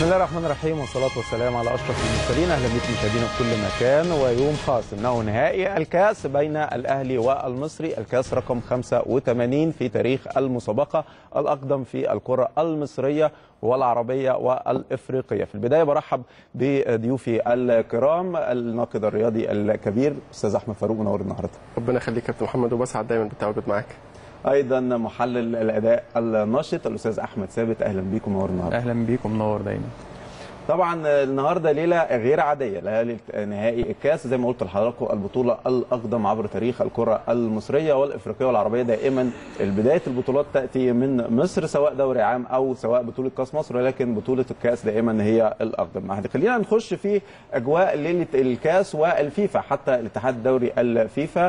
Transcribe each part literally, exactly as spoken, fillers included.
بسم الله الرحمن الرحيم والصلاة والسلام على أشرف المرسلين. أهلا بكم مشاهدينا في كل مكان، ويوم خاص إنه نهائي الكأس بين الأهلي والمصري، الكأس رقم خمسة وثمانين في تاريخ المسابقة، الأقدم في الكرة المصرية والعربية والإفريقية. في البداية برحب بضيوفي الكرام، الناقد الرياضي الكبير أستاذ أحمد فاروق، منور النهارده. ربنا يخليك كابتن محمد، وبسعد دايما بالتواجد معاك. ايضا محلل الاداء الناشط الاستاذ احمد ثابت، اهلا بيكم، منور النهارده. اهلا بيكم، منور دايما. طبعا النهارده ليله غير عاديه، ليله نهائي الكاس زي ما قلت لحضراتكم، البطوله الاقدم عبر تاريخ الكره المصريه والافريقيه والعربيه. دائما بدايه البطولات تاتي من مصر، سواء دوري عام او سواء بطوله كاس مصر، ولكن بطوله الكاس دائما هي الاقدم. خلينا نخش في اجواء ليله الكاس والفيفا. حتى الاتحاد الدولي الفيفا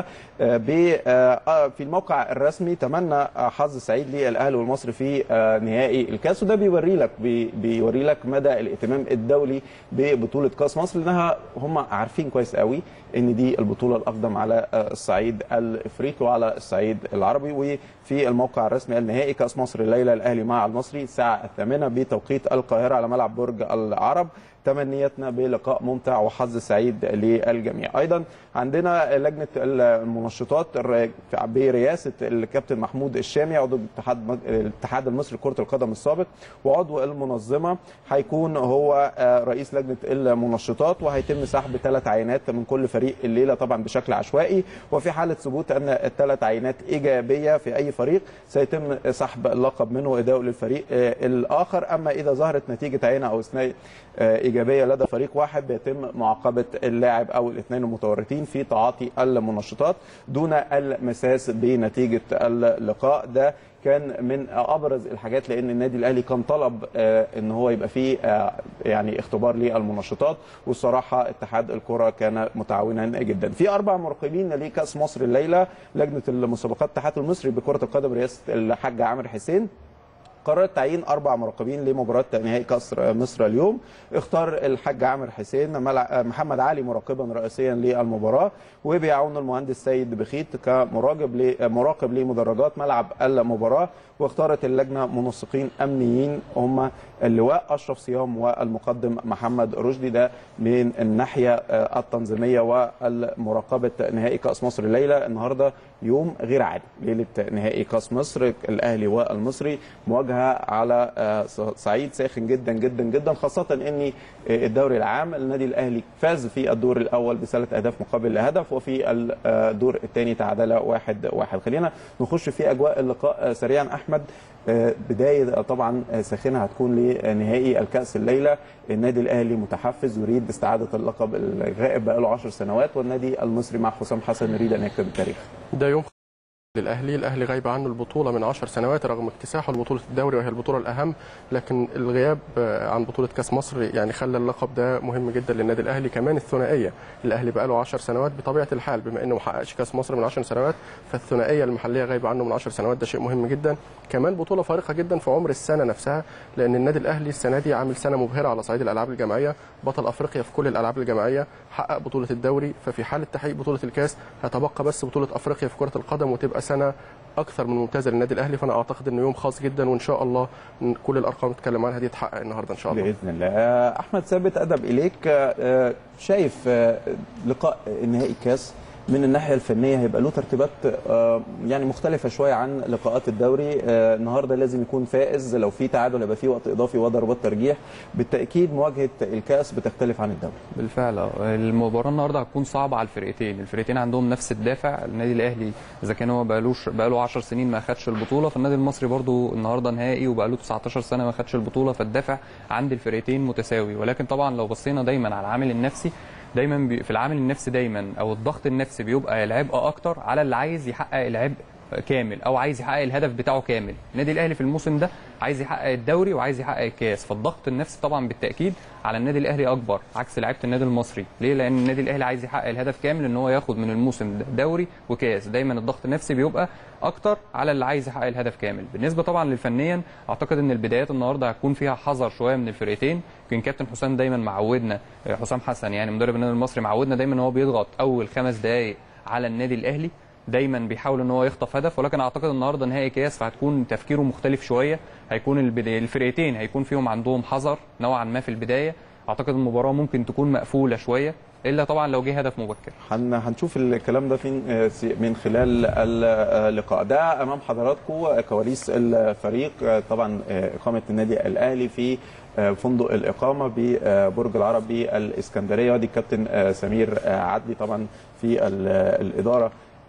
في الموقع الرسمي تمنى حظ سعيد للاهلي والمصري في نهائي الكاس، وده بيوري لك بيوري لك مدى الاهتمام الدولي ببطوله كاس مصر، لانها هم عارفين كويس قوي ان دي البطوله الاقدم على الصعيد الافريقي وعلى الصعيد العربي. وفي الموقع الرسمي النهائي كاس مصر الليله الاهلي مع المصري الساعه الثامنة بتوقيت القاهره على ملعب برج العرب. تمنياتنا بلقاء ممتع وحظ سعيد للجميع. ايضا عندنا لجنه المنشطات برئاسه الكابتن محمود الشامي، عضو الاتحاد الاتحاد المصري لكره القدم السابق وعضو المنظمه، هيكون هو رئيس لجنه المنشطات، وهيتم سحب ثلاث عينات من كل فريق الليله طبعا بشكل عشوائي، وفي حاله ثبوت ان الثلاث عينات ايجابيه في اي فريق سيتم سحب اللقب منه واداؤه للفريق الاخر. اما اذا ظهرت نتيجه عينه او اثنين ايجابيه لدى فريق واحد، بيتم معاقبه اللاعب او الاثنين المتورطين في تعاطي المنشطات دون المساس بنتيجه اللقاء. ده كان من ابرز الحاجات، لان النادي الاهلي كان طلب ان هو يبقى فيه يعني اختبار للمنشطات، والصراحه اتحاد الكره كان متعاونا جدا. في اربع مراقبين لكاس مصر الليله. لجنه المسابقات الاتحاد المصري بكره القدم رئاسه الحاج عامر حسين قررت تعيين اربع مراقبين لمباراه نهائي كاس مصر اليوم. اختار الحاج عامر حسين محمد علي مراقبا رئيسيا للمباراه، وبيعاون المهندس سيد بخيت كمراقب مراقب لمدرجات ملعب المباراه. واختارت اللجنه منسقين امنيين هم اللواء اشرف صيام والمقدم محمد رشدي، ده من الناحيه التنظيميه والمراقبه نهائي كاس مصر الليله. النهارده يوم غير عادي، ليله نهائي كاس مصر الاهلي والمصري، مواجهه على صعيد ساخن جدا جدا جدا، خاصه ان الدوري العام النادي الاهلي فاز في الدور الاول بثلاث اهداف مقابل هدف، وفي الدور الثاني تعادل واحد واحد. خلينا نخش في اجواء اللقاء سريعا. احمد، بدايه طبعا ساخنه هتكون لنهائي الكاس الليله. النادي الاهلي متحفز يريد استعاده اللقب الغائب بقاله عشر سنوات، والنادي المصري مع حسام حسن يريد ان يكتب التاريخ. ده يوم للاهلي، الاهلي غايب عنه البطوله من عشر سنوات رغم اكتساحه لبطوله الدوري وهي البطوله الاهم، لكن الغياب عن بطوله كاس مصر يعني خلى اللقب ده مهم جدا للنادي الاهلي. كمان الثنائيه، الاهلي بقى له عشر سنوات بطبيعه الحال، بما انه ما حققش كاس مصر من عشر سنوات، فالثنائيه المحليه غايبه عنه من عشر سنوات، ده شيء مهم جدا. كمان بطوله فارقه جدا في عمر السنه نفسها، لان النادي الاهلي السنه دي عامل سنه مبهره على صعيد الالعاب الجماعيه، بطل افريقيا في كل الالعاب الجماعيه، حقق بطوله الدوري، ففي حاله تحقيق بطوله الكاس هتبقى بس بطوله افريقيا في كره القدم، وتبقى سنه اكثر من ممتازه للنادي الاهلي. فانا اعتقد انه يوم خاص جدا، وان شاء الله كل الارقام اللي نتكلم عنها دي تتحقق النهارده ان شاء الله باذن الله. احمد ثابت، ادب اليك، شايف لقاء نهائي الكاس من الناحيه الفنيه هيبقى له ترتيبات يعني مختلفه شويه عن لقاءات الدوري. النهارده لازم يكون فائز، لو في تعادل يبقى في وقت اضافي وضربات ترجيح. بالتاكيد مواجهه الكاس بتختلف عن الدوري. بالفعل المباراه النهارده هتكون صعبه على الفرقتين، الفرقتين عندهم نفس الدافع. النادي الاهلي اذا كان هو بقالوش بقاله عشر سنين ما اخدش البطوله، فالنادي المصري برضو النهارده نهائي وبقاله تسعتاشر سنه ما اخدش البطوله، فالدافع عند الفرقتين متساوي. ولكن طبعا لو بصينا دايما على العامل النفسي، دايما في العامل النفسي دايما او الضغط النفسي بيبقى العبء اكتر على اللي عايز يحقق العبء كامل او عايز يحقق الهدف بتاعه كامل. النادي الاهلي في الموسم ده عايز يحقق الدوري وعايز يحقق الكاس، فالضغط النفسي طبعا بالتاكيد على النادي الاهلي اكبر عكس لعيبه النادي المصري. ليه؟ لان النادي الاهلي عايز يحقق الهدف كامل، ان هو ياخد من الموسم ده دوري وكاس. دايما الضغط النفسي بيبقى اكتر على اللي عايز يحقق الهدف كامل. بالنسبه طبعا للفنيا، اعتقد ان البدايات النهارده هتكون فيها حذر شويه من الفرقتين. يمكن كابتن حسام دايما معودنا، حسام حسن يعني مدرب النادي المصري معودنا دايما ان هو بيضغط اول خمس دقائق على النادي الاهلي، دايما بيحاول ان هو يخطف هدف، ولكن اعتقد النهارده نهائي كاس فهتكون تفكيره مختلف شويه. هيكون البداية الفرقتين هيكون فيهم عندهم حذر نوعا ما في البدايه. اعتقد المباراه ممكن تكون مقفوله شويه الا طبعا لو جه هدف مبكر. هنشوف الكلام ده فين من خلال اللقاء ده. امام حضراتكم كواليس الفريق، طبعا اقامه النادي الاهلي في فندق الاقامه ببرج العرب بالاسكندريه، ودي الكابتن سمير عدلي طبعا في الاداره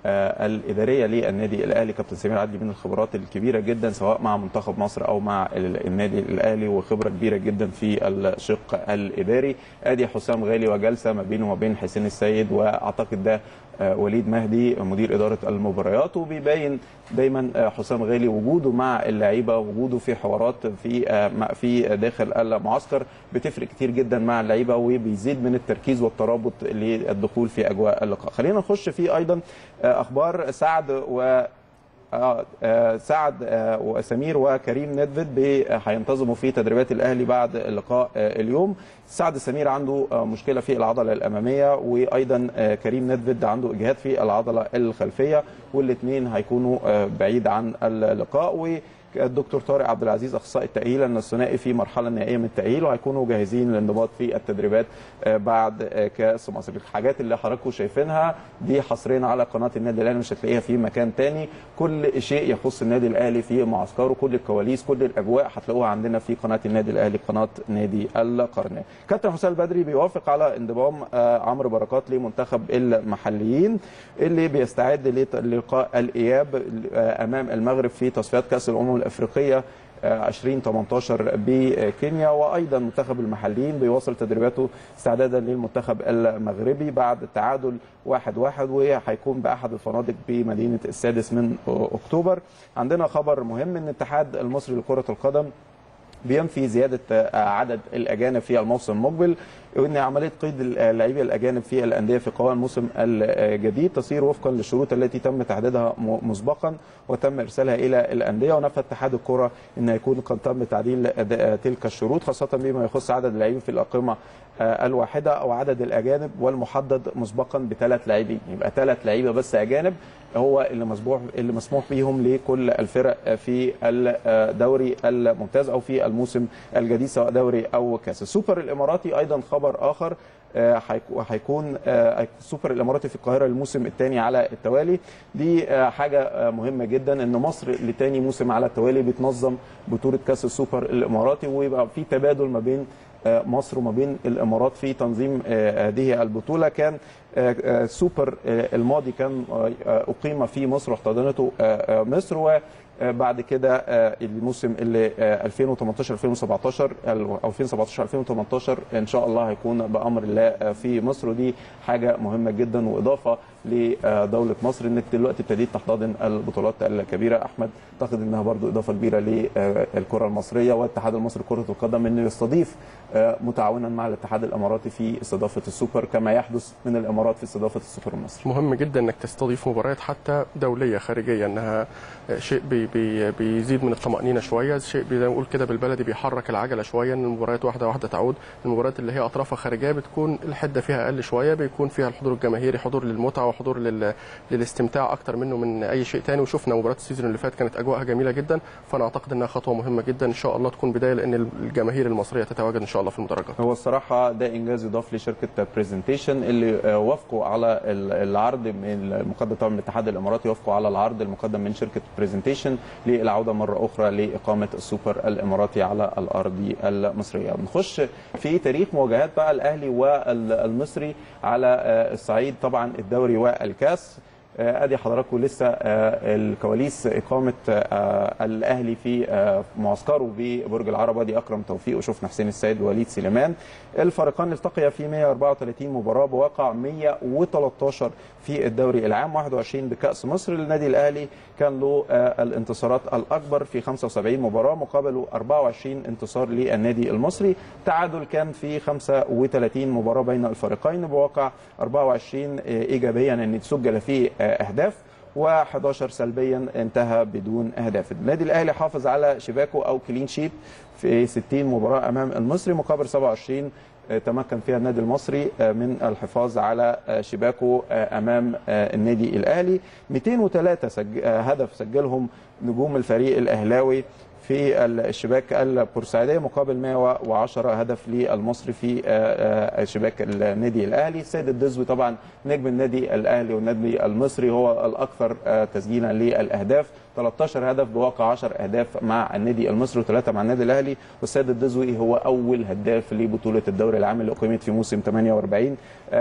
الاداريه للنادي الاهلي. كابتن سمير عدلي من الخبرات الكبيره جدا سواء مع منتخب مصر او مع النادي الاهلي، وخبره كبيره جدا في الشق الاداري. ادي حسام غالي وجلسه ما بينه وما بين حسين السيد، واعتقد ده وليد مهدي مدير اداره المباريات، وبيبين دايما حسام غالي وجوده مع اللعيبه، وجوده في حوارات في في داخل المعسكر بتفرق كتير جدا مع اللعيبه، وبيزيد من التركيز والترابط للدخول في اجواء اللقاء. خلينا نخش في ايضا اخبار سعد و آه آه سعد آه وسمير وكريم ندفد هينتظموا في تدريبات الاهلي بعد اللقاء آه اليوم. سعد سمير عنده آه مشكله في العضله الاماميه، وايضا آه كريم ندفد عنده اجهاد في العضله الخلفيه، والاثنين هيكونوا آه بعيد عن اللقاء. و الدكتور طارق عبد العزيز اخصائي التاهيل ان الثنائي في مرحله نهائيه من التاهيل، وهيكونوا جاهزين للانضباط في التدريبات بعد كاس مصر. الحاجات اللي حضراتكم شايفينها دي حصريا على قناه النادي الاهلي، مش هتلاقيها في مكان تاني. كل شيء يخص النادي الاهلي في معسكره، كل الكواليس، كل الاجواء هتلاقوها عندنا في قناه النادي الاهلي، قناه نادي القرن. كابتن حسام البدري بيوافق على انضمام عمرو بركات لمنتخب المحليين اللي بيستعد للقاء الاياب امام المغرب في تصفيات كاس الامم الافريقيه ألفين وثمانية عشر بكينيا. وايضا منتخب المحليين بيواصل تدريباته استعدادا للمنتخب المغربي بعد التعادل واحد واحد، وهيكون باحد الفنادق بمدينه السادس من اكتوبر. عندنا خبر مهم ان الاتحاد المصري لكره القدم بينفي زياده عدد الاجانب في الموسم المقبل، وان عمليه قيد اللاعبين الاجانب في الانديه في قوائم الموسم الجديد تصير وفقا للشروط التي تم تحديدها مسبقا وتم ارسالها الى الانديه. ونفى اتحاد الكره ان يكون قد تم تعديل تلك الشروط، خاصه بما يخص عدد اللاعبين في الاقمه الواحده او عدد الاجانب، والمحدد مسبقا بثلاث لاعبين. يبقى ثلاث لعيبه بس اجانب هو اللي مسموح اللي مسموح بيهم لكل الفرق في الدوري الممتاز او في الموسم الجديد سواء دوري او كاس. السوبر الاماراتي ايضا خبر اخر، هيكون السوبر الاماراتي في القاهره الموسم الثاني على التوالي. دي حاجه مهمه جدا ان مصر لثاني موسم على التوالي بتنظم بطوله كاس السوبر الاماراتي، ويبقى في تبادل ما بين مصر وما بين الامارات في تنظيم هذه البطوله. كان السوبر الماضي كان اقيم في مصر واحتضنته مصر، و بعد كده الموسم اللي ألفين وثمانية عشر ألفين وسبعة عشر او ألفين وسبعة عشر ألفين وثمانية عشر ان شاء الله هيكون بامر الله في مصر، ودي حاجه مهمه جدا واضافه لدوله مصر انك دلوقتي ابتديت تحتضن البطولات الكبيره. احمد اعتقد انها برضو اضافه كبيره للكره المصريه والاتحاد المصري لكره القدم انه يستضيف متعاونا مع الاتحاد الاماراتي في استضافه السوبر كما يحدث من الامارات في استضافه السوبر المصري. مهم جدا انك تستضيف مباريات حتى دوليه خارجيه، انها شيء بي بي بيزيد من الطمانينه شويه، شيء زي ما بنقول كده بالبلدي بيحرك العجله شويه، ان المباريات واحده واحده تعود. المباريات اللي هي اطرافها خارجيه بتكون الحده فيها اقل شويه، بيكون فيها الحضور الجماهيري حضور للمتعه وحضور لل... للاستمتاع اكتر منه من اي شيء ثاني. وشفنا مباراه السيزون اللي فات كانت اجواءها جميله جدا، فانا اعتقد انها خطوه مهمه جدا ان شاء الله تكون بدايه لان الجماهير المصريه تتواجد ان شاء الله في المدرجات. هو الصراحه ده انجاز يضاف لشركه بريزنتيشن اللي وافقوا على العرض من المقدم طبعا من الاتحاد الاماراتي، وافقوا على العرض المقدم من شركه بريزنتيشن للعوده مره اخرى لاقامه السوبر الاماراتي على الارض المصريه. بنخش في تاريخ مواجهات بقى الاهلي والمصري على الصعيد طبعا الدوري والكاس. ادي حضراتكم لسه الكواليس اقامه الاهلي في معسكره ببرج العرب، ادي اكرم توفيق وشفنا حسين السيد ووليد سليمان. الفريقان التقيا في مئة وأربعة وثلاثين مباراه بواقع مئة وثلاثة عشر في الدوري العام، واحد وعشرين بكاس مصر. النادي الاهلي كان له الانتصارات الاكبر في خمسة وسبعين مباراه مقابل أربعة وعشرين انتصار للنادي المصري. تعادل كان في خمسة وثلاثين مباراه بين الفريقين بواقع أربعة وعشرين ايجابيا ان تسجل فيه اهداف وأحد عشر سلبيا انتهى بدون اهداف. النادي الاهلي حافظ على شباكه او كلين شيت في ستين مباراه امام المصري مقابل سبعة وعشرين تمكن فيها النادي المصري من الحفاظ على شباكه امام النادي الاهلي. مئتين وثلاثة سج... هدف سجلهم نجوم الفريق الاهلاوي في الشباك البورسعيديه مقابل مئة وعشرة هدف للمصري في شباك النادي الاهلي. السيد الدزوي طبعا نجم النادي الاهلي والنادي المصري هو الاكثر تسجيلا للاهداف، ثلاثة عشر هدف بواقع عشر اهداف مع النادي المصري وثلاثه مع النادي الاهلي. والسيد الدزوي هو اول هداف لبطوله الدوري العام اللي اقيمت في موسم ثمانية وأربعين.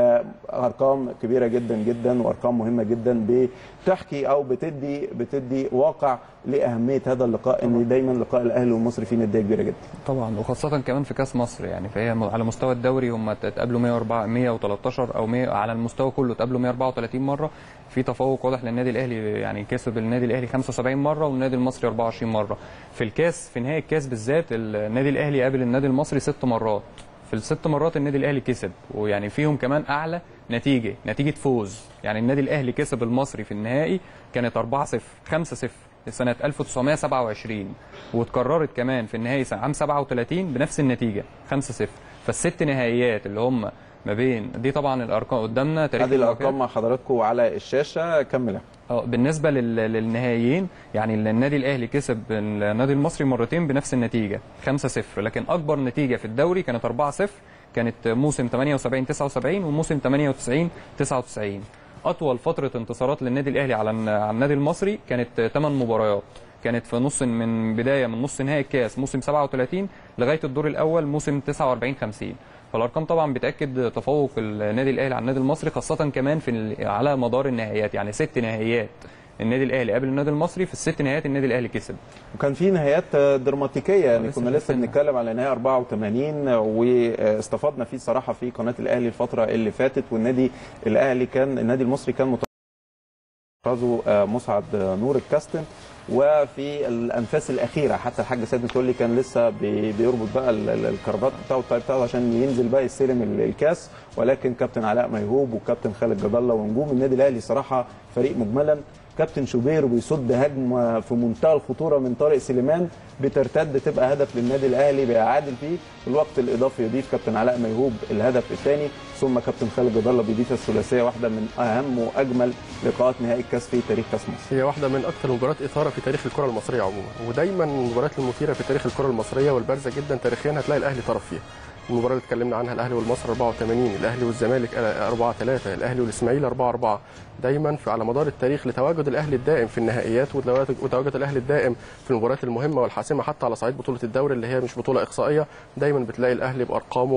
ارقام كبيره جدا جدا وارقام مهمه جدا بتحكي او بتدي بتدي واقع لاهميه هذا اللقاء، ان دايما لقاء الاهلي والمصري فيه نديه كبيره جدا. طبعا وخاصه كمان في كاس مصر، يعني فهي على مستوى الدوري هم اتقابلوا مئة وأربعة مئة وثلاثة عشر او مئة على المستوى كله اتقابلوا مئة وأربعة وثلاثين مره. في تفوق واضح للنادي الاهلي، يعني كسب النادي الاهلي خمسة وسبعين مره والنادي المصري أربعة وعشرين مره. في الكاس في نهائي الكاس بالذات النادي الاهلي قابل النادي المصري ست مرات، في الست مرات النادي الاهلي كسب، ويعني فيهم كمان اعلى نتيجه نتيجه فوز. يعني النادي الاهلي كسب المصري في النهائي كانت أربعة صفر خمسة صفر سنه ألف وتسعمئة وسبعة وعشرين، واتكررت كمان في النهائي عام سبعة وثلاثين بنفس النتيجه خمسة صفر. فالست نهائيات اللي هم ما بين دي طبعا الارقام قدامنا، تاريخ هذه الارقام مع حضراتكم على الشاشه. كملها. اه بالنسبه للنهائيين، يعني النادي الاهلي كسب النادي المصري مرتين بنفس النتيجه خمسة صفر، لكن اكبر نتيجه في الدوري كانت أربعة صفر، كانت موسم ثمانية وسبعين تسعة وسبعين وموسم ثمانية وتسعين تسعة وتسعين. اطول فتره انتصارات للنادي الاهلي على على النادي المصري كانت ثمان مباريات، كانت في نص من بدايه من نص نهائي الكاس موسم سبعة وثلاثين لغايه الدور الاول موسم تسعة وأربعين خمسين. فالارقام طبعا بتاكد تفوق النادي الاهلي على النادي المصري، خاصه كمان في على مدار النهائيات، يعني ست نهائيات النادي الاهلي قابل النادي المصري، في الست نهائيات النادي الاهلي كسب. وكان في نهايات دراماتيكيه، يعني كنا لسه بنتكلم على نهائي أربعة وثمانين واستفدنا فيه صراحه في قناه الاهلي الفتره اللي فاتت، والنادي الاهلي كان النادي المصري كان متفوق مسعد نور الكاستن، وفي الانفاس الاخيره حتى الحاج سيد متولي كان لسه بيربط بقى الكرافات بتاعه الطاي بتاعه عشان ينزل بقى يستلم الكاس، ولكن كابتن علاء ميهوب وكابتن خالد جد الله ونجوم النادي الاهلي صراحه فريق مجملا. كابتن شوبير بيصد هجمه في منتهى الخطوره من طارق سليمان بترتد تبقى هدف للنادي الاهلي بيعادل فيه. في الوقت الاضافي يضيف كابتن علاء ميهوب الهدف الثاني، ثم كابتن خالد جد الله بيضيف الثلاثيه، واحده من اهم واجمل لقاءات نهائي الكاس في تاريخ كاس مصر. هي واحده من اكثر المباريات اثاره في تاريخ الكره المصريه عموما، ودايما المباريات المثيره في تاريخ الكره المصريه والبارزه جدا تاريخيا هتلاقي الاهلي طرف فيها. المباراه اللي اتكلمنا عنها الاهلي والمصري أربعة وثمانين، الاهلي والزمالك أربعة ثلاثة، الاهلي والاسماعيلي أربعة أربعة. دايما في على مدار التاريخ لتواجد الاهلي الدائم في النهائيات وتواجد الاهلي الدائم في المباريات المهمه والحاسمه حتى على صعيد بطوله الدوري اللي هي مش بطوله اقصائيه، دايما بتلاقي الاهلي بارقامه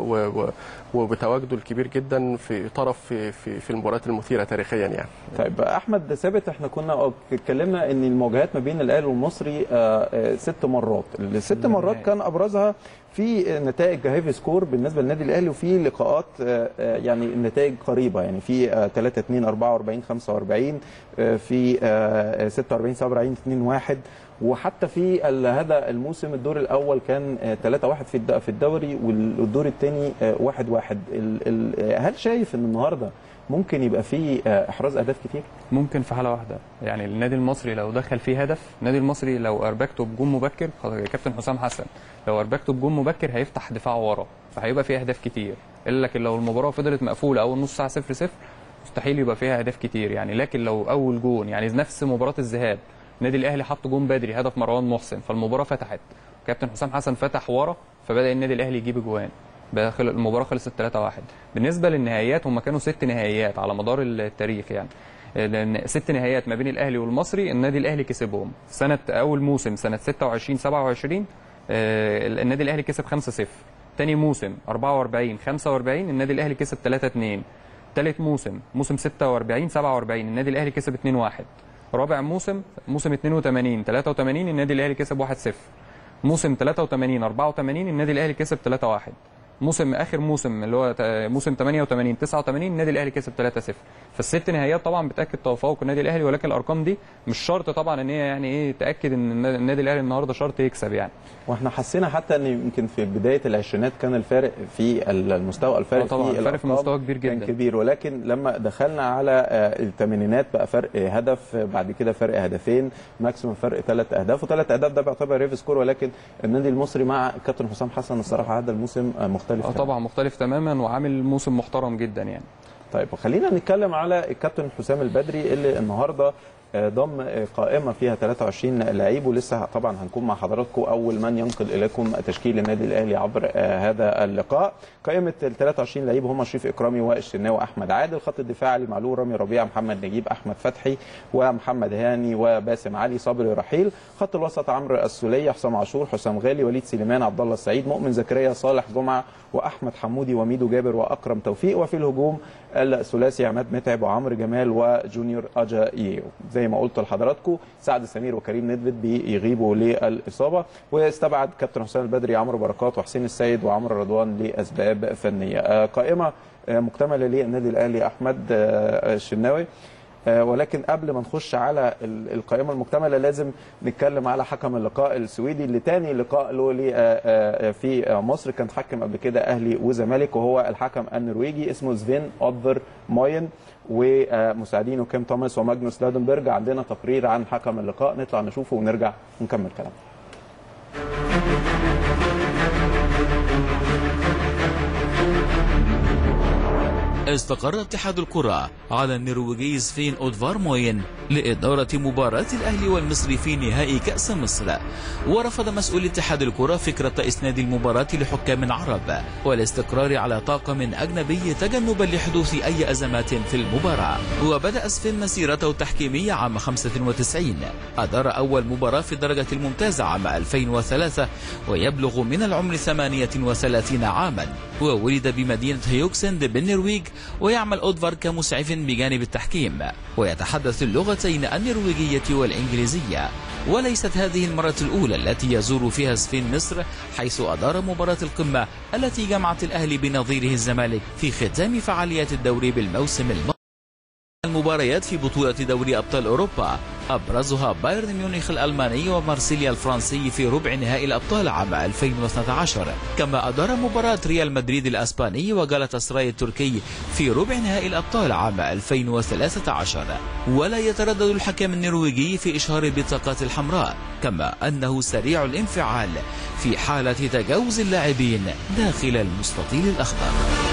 وبتواجده الكبير جدا في طرف في في, في المباريات المثيره تاريخيا يعني. طيب احمد ثابت، احنا كنا اتكلمنا ان المواجهات ما بين الاهلي والمصري ست مرات، الست مرات كان ابرزها في نتائج هيفي سكور بالنسبه للنادي الاهلي، وفي لقاءات يعني النتائج قريبه، يعني في ثلاثة اثنين أربعة وأربعين خمسة وأربعين، في ستة وأربعين سبعة وأربعين اثنين واحد، وحتى في هذا الموسم الدور الاول كان ثلاثة واحد في الدوري والدور الثاني واحد واحد. هل شايف ان النهارده ممكن يبقى فيه احراز اهداف كتير؟ ممكن في حاله واحده، يعني النادي المصري لو دخل فيه هدف، النادي المصري لو اربكته بجون مبكر، كابتن حسام حسن لو اربكته بجون مبكر هيفتح دفاع ورا، فهيبقى فيه اهداف كتير. الا لكن لو المباراه فضلت مقفوله اول نص ساعه صفر صفر مستحيل يبقى فيها اهداف كتير يعني. لكن لو اول جون، يعني نفس مباراه الذهاب النادي الاهلي حط جون بدري هدف مروان محسن، فالمباراه فتحت، كابتن حسام حسن فتح ورا فبدا النادي الاهلي يجيب اجوان، المباراه خلصت ثلاثة واحد. بالنسبه للنهائيات هم كانوا ست نهائيات على مدار التاريخ، يعني لان ست نهائيات ما بين الاهلي والمصري النادي الاهلي كسبهم. سنه اول موسم سنه ستة وعشرين سبعة وعشرين النادي الاهلي كسب خمسة صفر، ثاني موسم أربعة وأربعين خمسة وأربعين النادي الاهلي كسب ثلاثة اثنين، ثالث موسم موسم ستة وأربعين سبعة وأربعين النادي الاهلي كسب اثنين واحد، رابع موسم موسم اثنين وثمانين ثلاثة وثمانين النادي الاهلي كسب واحد صفر، موسم ثلاثة وثمانين أربعة وثمانين النادي الاهلي كسب ثلاثة واحد، موسم اخر موسم اللي هو موسم ثمانية وثمانين تسعة وثمانين النادي الاهلي كسب ثلاثة صفر. فالست نهائيات طبعا بتاكد تفوق النادي الاهلي، ولكن الارقام دي مش شرط طبعا ان هي يعني ايه تاكد ان النادي الاهلي النهارده شرط يكسب يعني. واحنا حسينا حتى ان يمكن في بدايه العشرينات كان الفارق في المستوى، الفارق طبعا في الفارق في المستوى كبير جدا كان كبير، ولكن لما دخلنا على الثمانينات بقى فرق هدف، بعد كده فرق هدفين، ماكسيمم فرق ثلاث اهداف، وثلاث اهداف ده بيعتبر ريف سكور. ولكن النادي المصري مع كابتن حسام حسن الصراحه هذا الموسم مختلف مختلف اه طبعا مختلف تماما وعامل موسم محترم جدا يعني. طيب خلينا نتكلم على الكابتن حسام البدري اللي النهارده ضم قائمه فيها ثلاثة وعشرين لعيب، ولسه طبعا هنكون مع حضراتكم اول من ينقل اليكم تشكيل النادي الاهلي عبر هذا اللقاء. قائمه ال ثلاثة وعشرين لعيب هم شريف اكرامي والشناوي احمد عادل، خط الدفاع علي معلول رامي ربيعه محمد نجيب احمد فتحي ومحمد هاني وباسم علي صبري رحيل، خط الوسط عمرو السوليه حسام عاشور حسام غالي وليد سليمان عبد الله السعيد مؤمن زكريا صالح جمعه واحمد حمودي وميدو جابر واكرم توفيق، وفي الهجوم الثلاثي عماد متعب وعمرو جمال وجونيور اجايو. زي ما قلت لحضراتكم سعد سمير وكريم ندفد بيغيبوا للاصابه، واستبعد كابتن حسام البدري عمرو بركات وحسين السيد وعمرو رضوان لاسباب فنيه. قائمه مكتمله للنادي الاهلي احمد الشناوي، ولكن قبل ما نخش على القائمه المكتمله لازم نتكلم على حكم اللقاء السويدي اللي تاني لقاء له في مصر، كان حكم قبل كده اهلي وزمالك، وهو الحكم النرويجي اسمه سفين اودفر موين، ومساعدينه كيم توماس وماجنوس لادنبرج. عندنا تقرير عن حكم اللقاء نطلع نشوفه ونرجع ونكمل كلامنا. استقر اتحاد الكرة على النرويجي سفين أودفار موين لإدارة مباراة الأهلي والمصري في نهائي كأس مصر، ورفض مسؤول اتحاد الكرة فكرة إسناد المباراة لحكام عرب والاستقرار على طاقم أجنبي تجنبا لحدوث أي أزمات في المباراة. وبدأ سفين مسيرته التحكيمية عام خمسة وتسعين، أدار أول مباراة في الدرجة الممتازة عام ألفين وثلاثة ويبلغ من العمر ثمانية وثلاثين عاما، وولد بمدينة هيوكسند بالنرويج، ويعمل أودفار كمسعف بجانب التحكيم ويتحدث اللغتين النرويجية والإنجليزية. وليست هذه المرة الأولى التي يزور فيها سفين مصر، حيث أدار مباراة القمة التي جمعت الأهلي بنظيره الزمالك في ختام فعاليات الدوري بالموسم الماضي. المباريات في بطولة دوري أبطال أوروبا أبرزها بايرن ميونخ الألماني ومارسيليا الفرنسي في ربع نهائي الأبطال عام ألفين واثني عشر، كما أدار مباراة ريال مدريد الأسباني وجالاتا التركي في ربع نهائي الأبطال عام ألفين وثلاثة عشر. ولا يتردد الحكم النرويجي في إشهار البطاقات الحمراء، كما أنه سريع الانفعال في حالة تجاوز اللاعبين داخل المستطيل الأخضر.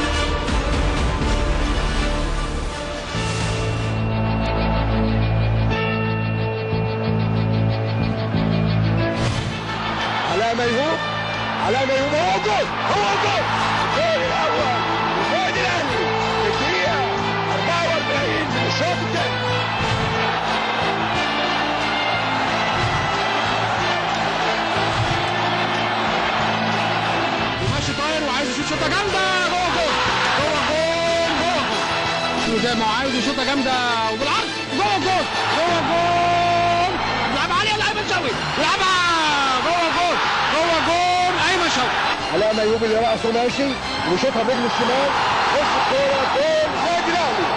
ميهوب علاء ميهوب هو جول هو جول الجول الاول للنادي الاهلي في الدقيقه أربعة وأربعين من الشوط الثاني. ماشي طاير وعايز يشوط شوطه جامده جوه جول جوه جول جوه جول زي ما هو عايز يشوطه جامده وبالعرض جوه جول جوه جول لعب عليها الايمن شوقي لعبها علاء ميهوب اللي رأسه ماشي وشوطها برجله الشمال وش الكوره جول النادي الاهلي.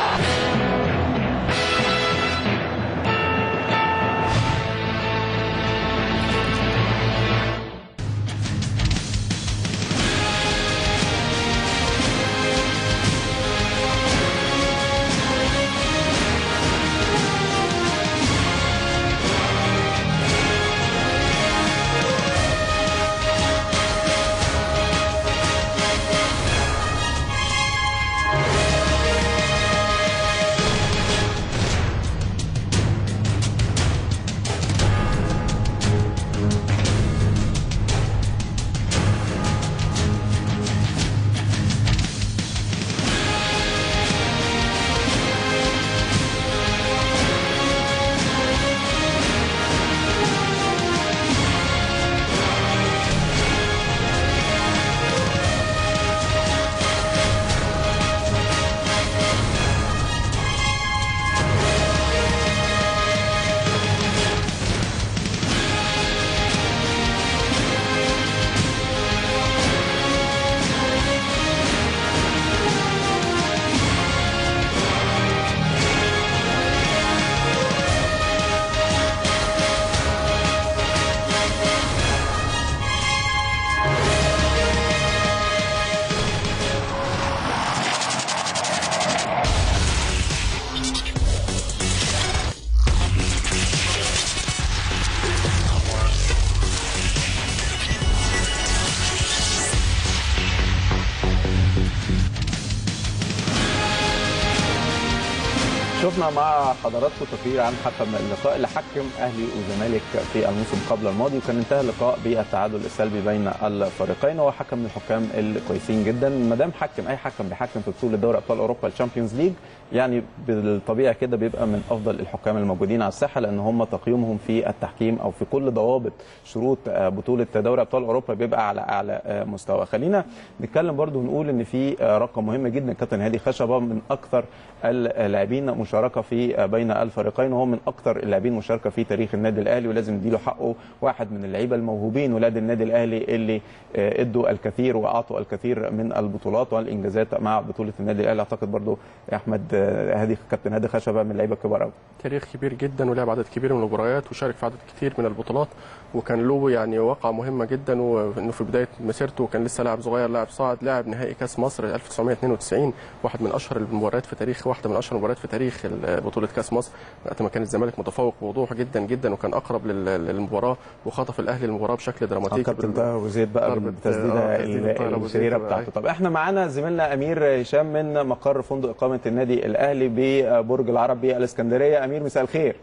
نسمع مع حضراتكم تقرير عن حكم اللقاء اللي حكم اهلي وزمالك في الموسم قبل الماضي، وكان انتهى اللقاء بالتعادل السلبي بين الفريقين. هو حكم من الحكام الكويسين جدا. ما دام حكم اي حكم بيحكم في بطوله دوري ابطال اوروبا الشامبيونز ليج، يعني بالطبيعه كده بيبقى من افضل الحكام الموجودين على الساحه، لان هم تقييمهم في التحكيم او في كل ضوابط شروط بطوله دوري ابطال اوروبا بيبقى على اعلى مستوى. خلينا نتكلم برضو ونقول ان في رقم مهم جدا. كابتن هادي خشبه من اكثر اللاعبين مشاركه في بين الفريقين، وهو من اكثر اللاعبين مشاركه في تاريخ النادي الاهلي، ولازم نديله حقه. واحد من اللعيبه الموهوبين ولاد النادي الاهلي اللي ادوا الكثير واعطوا الكثير من البطولات والانجازات مع بطوله النادي الاهلي. اعتقد برضو يا احمد هادي كابتن هادي خشبه من اللعيبه الكبار قوي. تاريخ كبير جدا ولعب عدد كبير من المباريات وشارك في عدد كتير من البطولات، وكان له يعني واقعه مهمه جدا، وانه في بدايه مسيرته كان لسه لاعب صغير، لاعب صاعد، لاعب نهائي كاس مصر ألف وتسعمائة واثنين وتسعين، واحد من اشهر المباريات في تاريخ واحده من اشهر المباريات في تاريخ بطوله كاس مصر، وقت ما كان الزمالك متفوق بوضوح جدا جدا وكان اقرب للمباراه وخطف الاهلي المباراه بشكل دراماتيكي. كابتن طاهر أبو زيد بقى بالتسديده الشهيره بتاعته. طب احنا معانا زميلنا امير هشام من مقر فندق اقامه النادي الاهلي ببرج العرب بالاسكندريه. امير مساء الخير.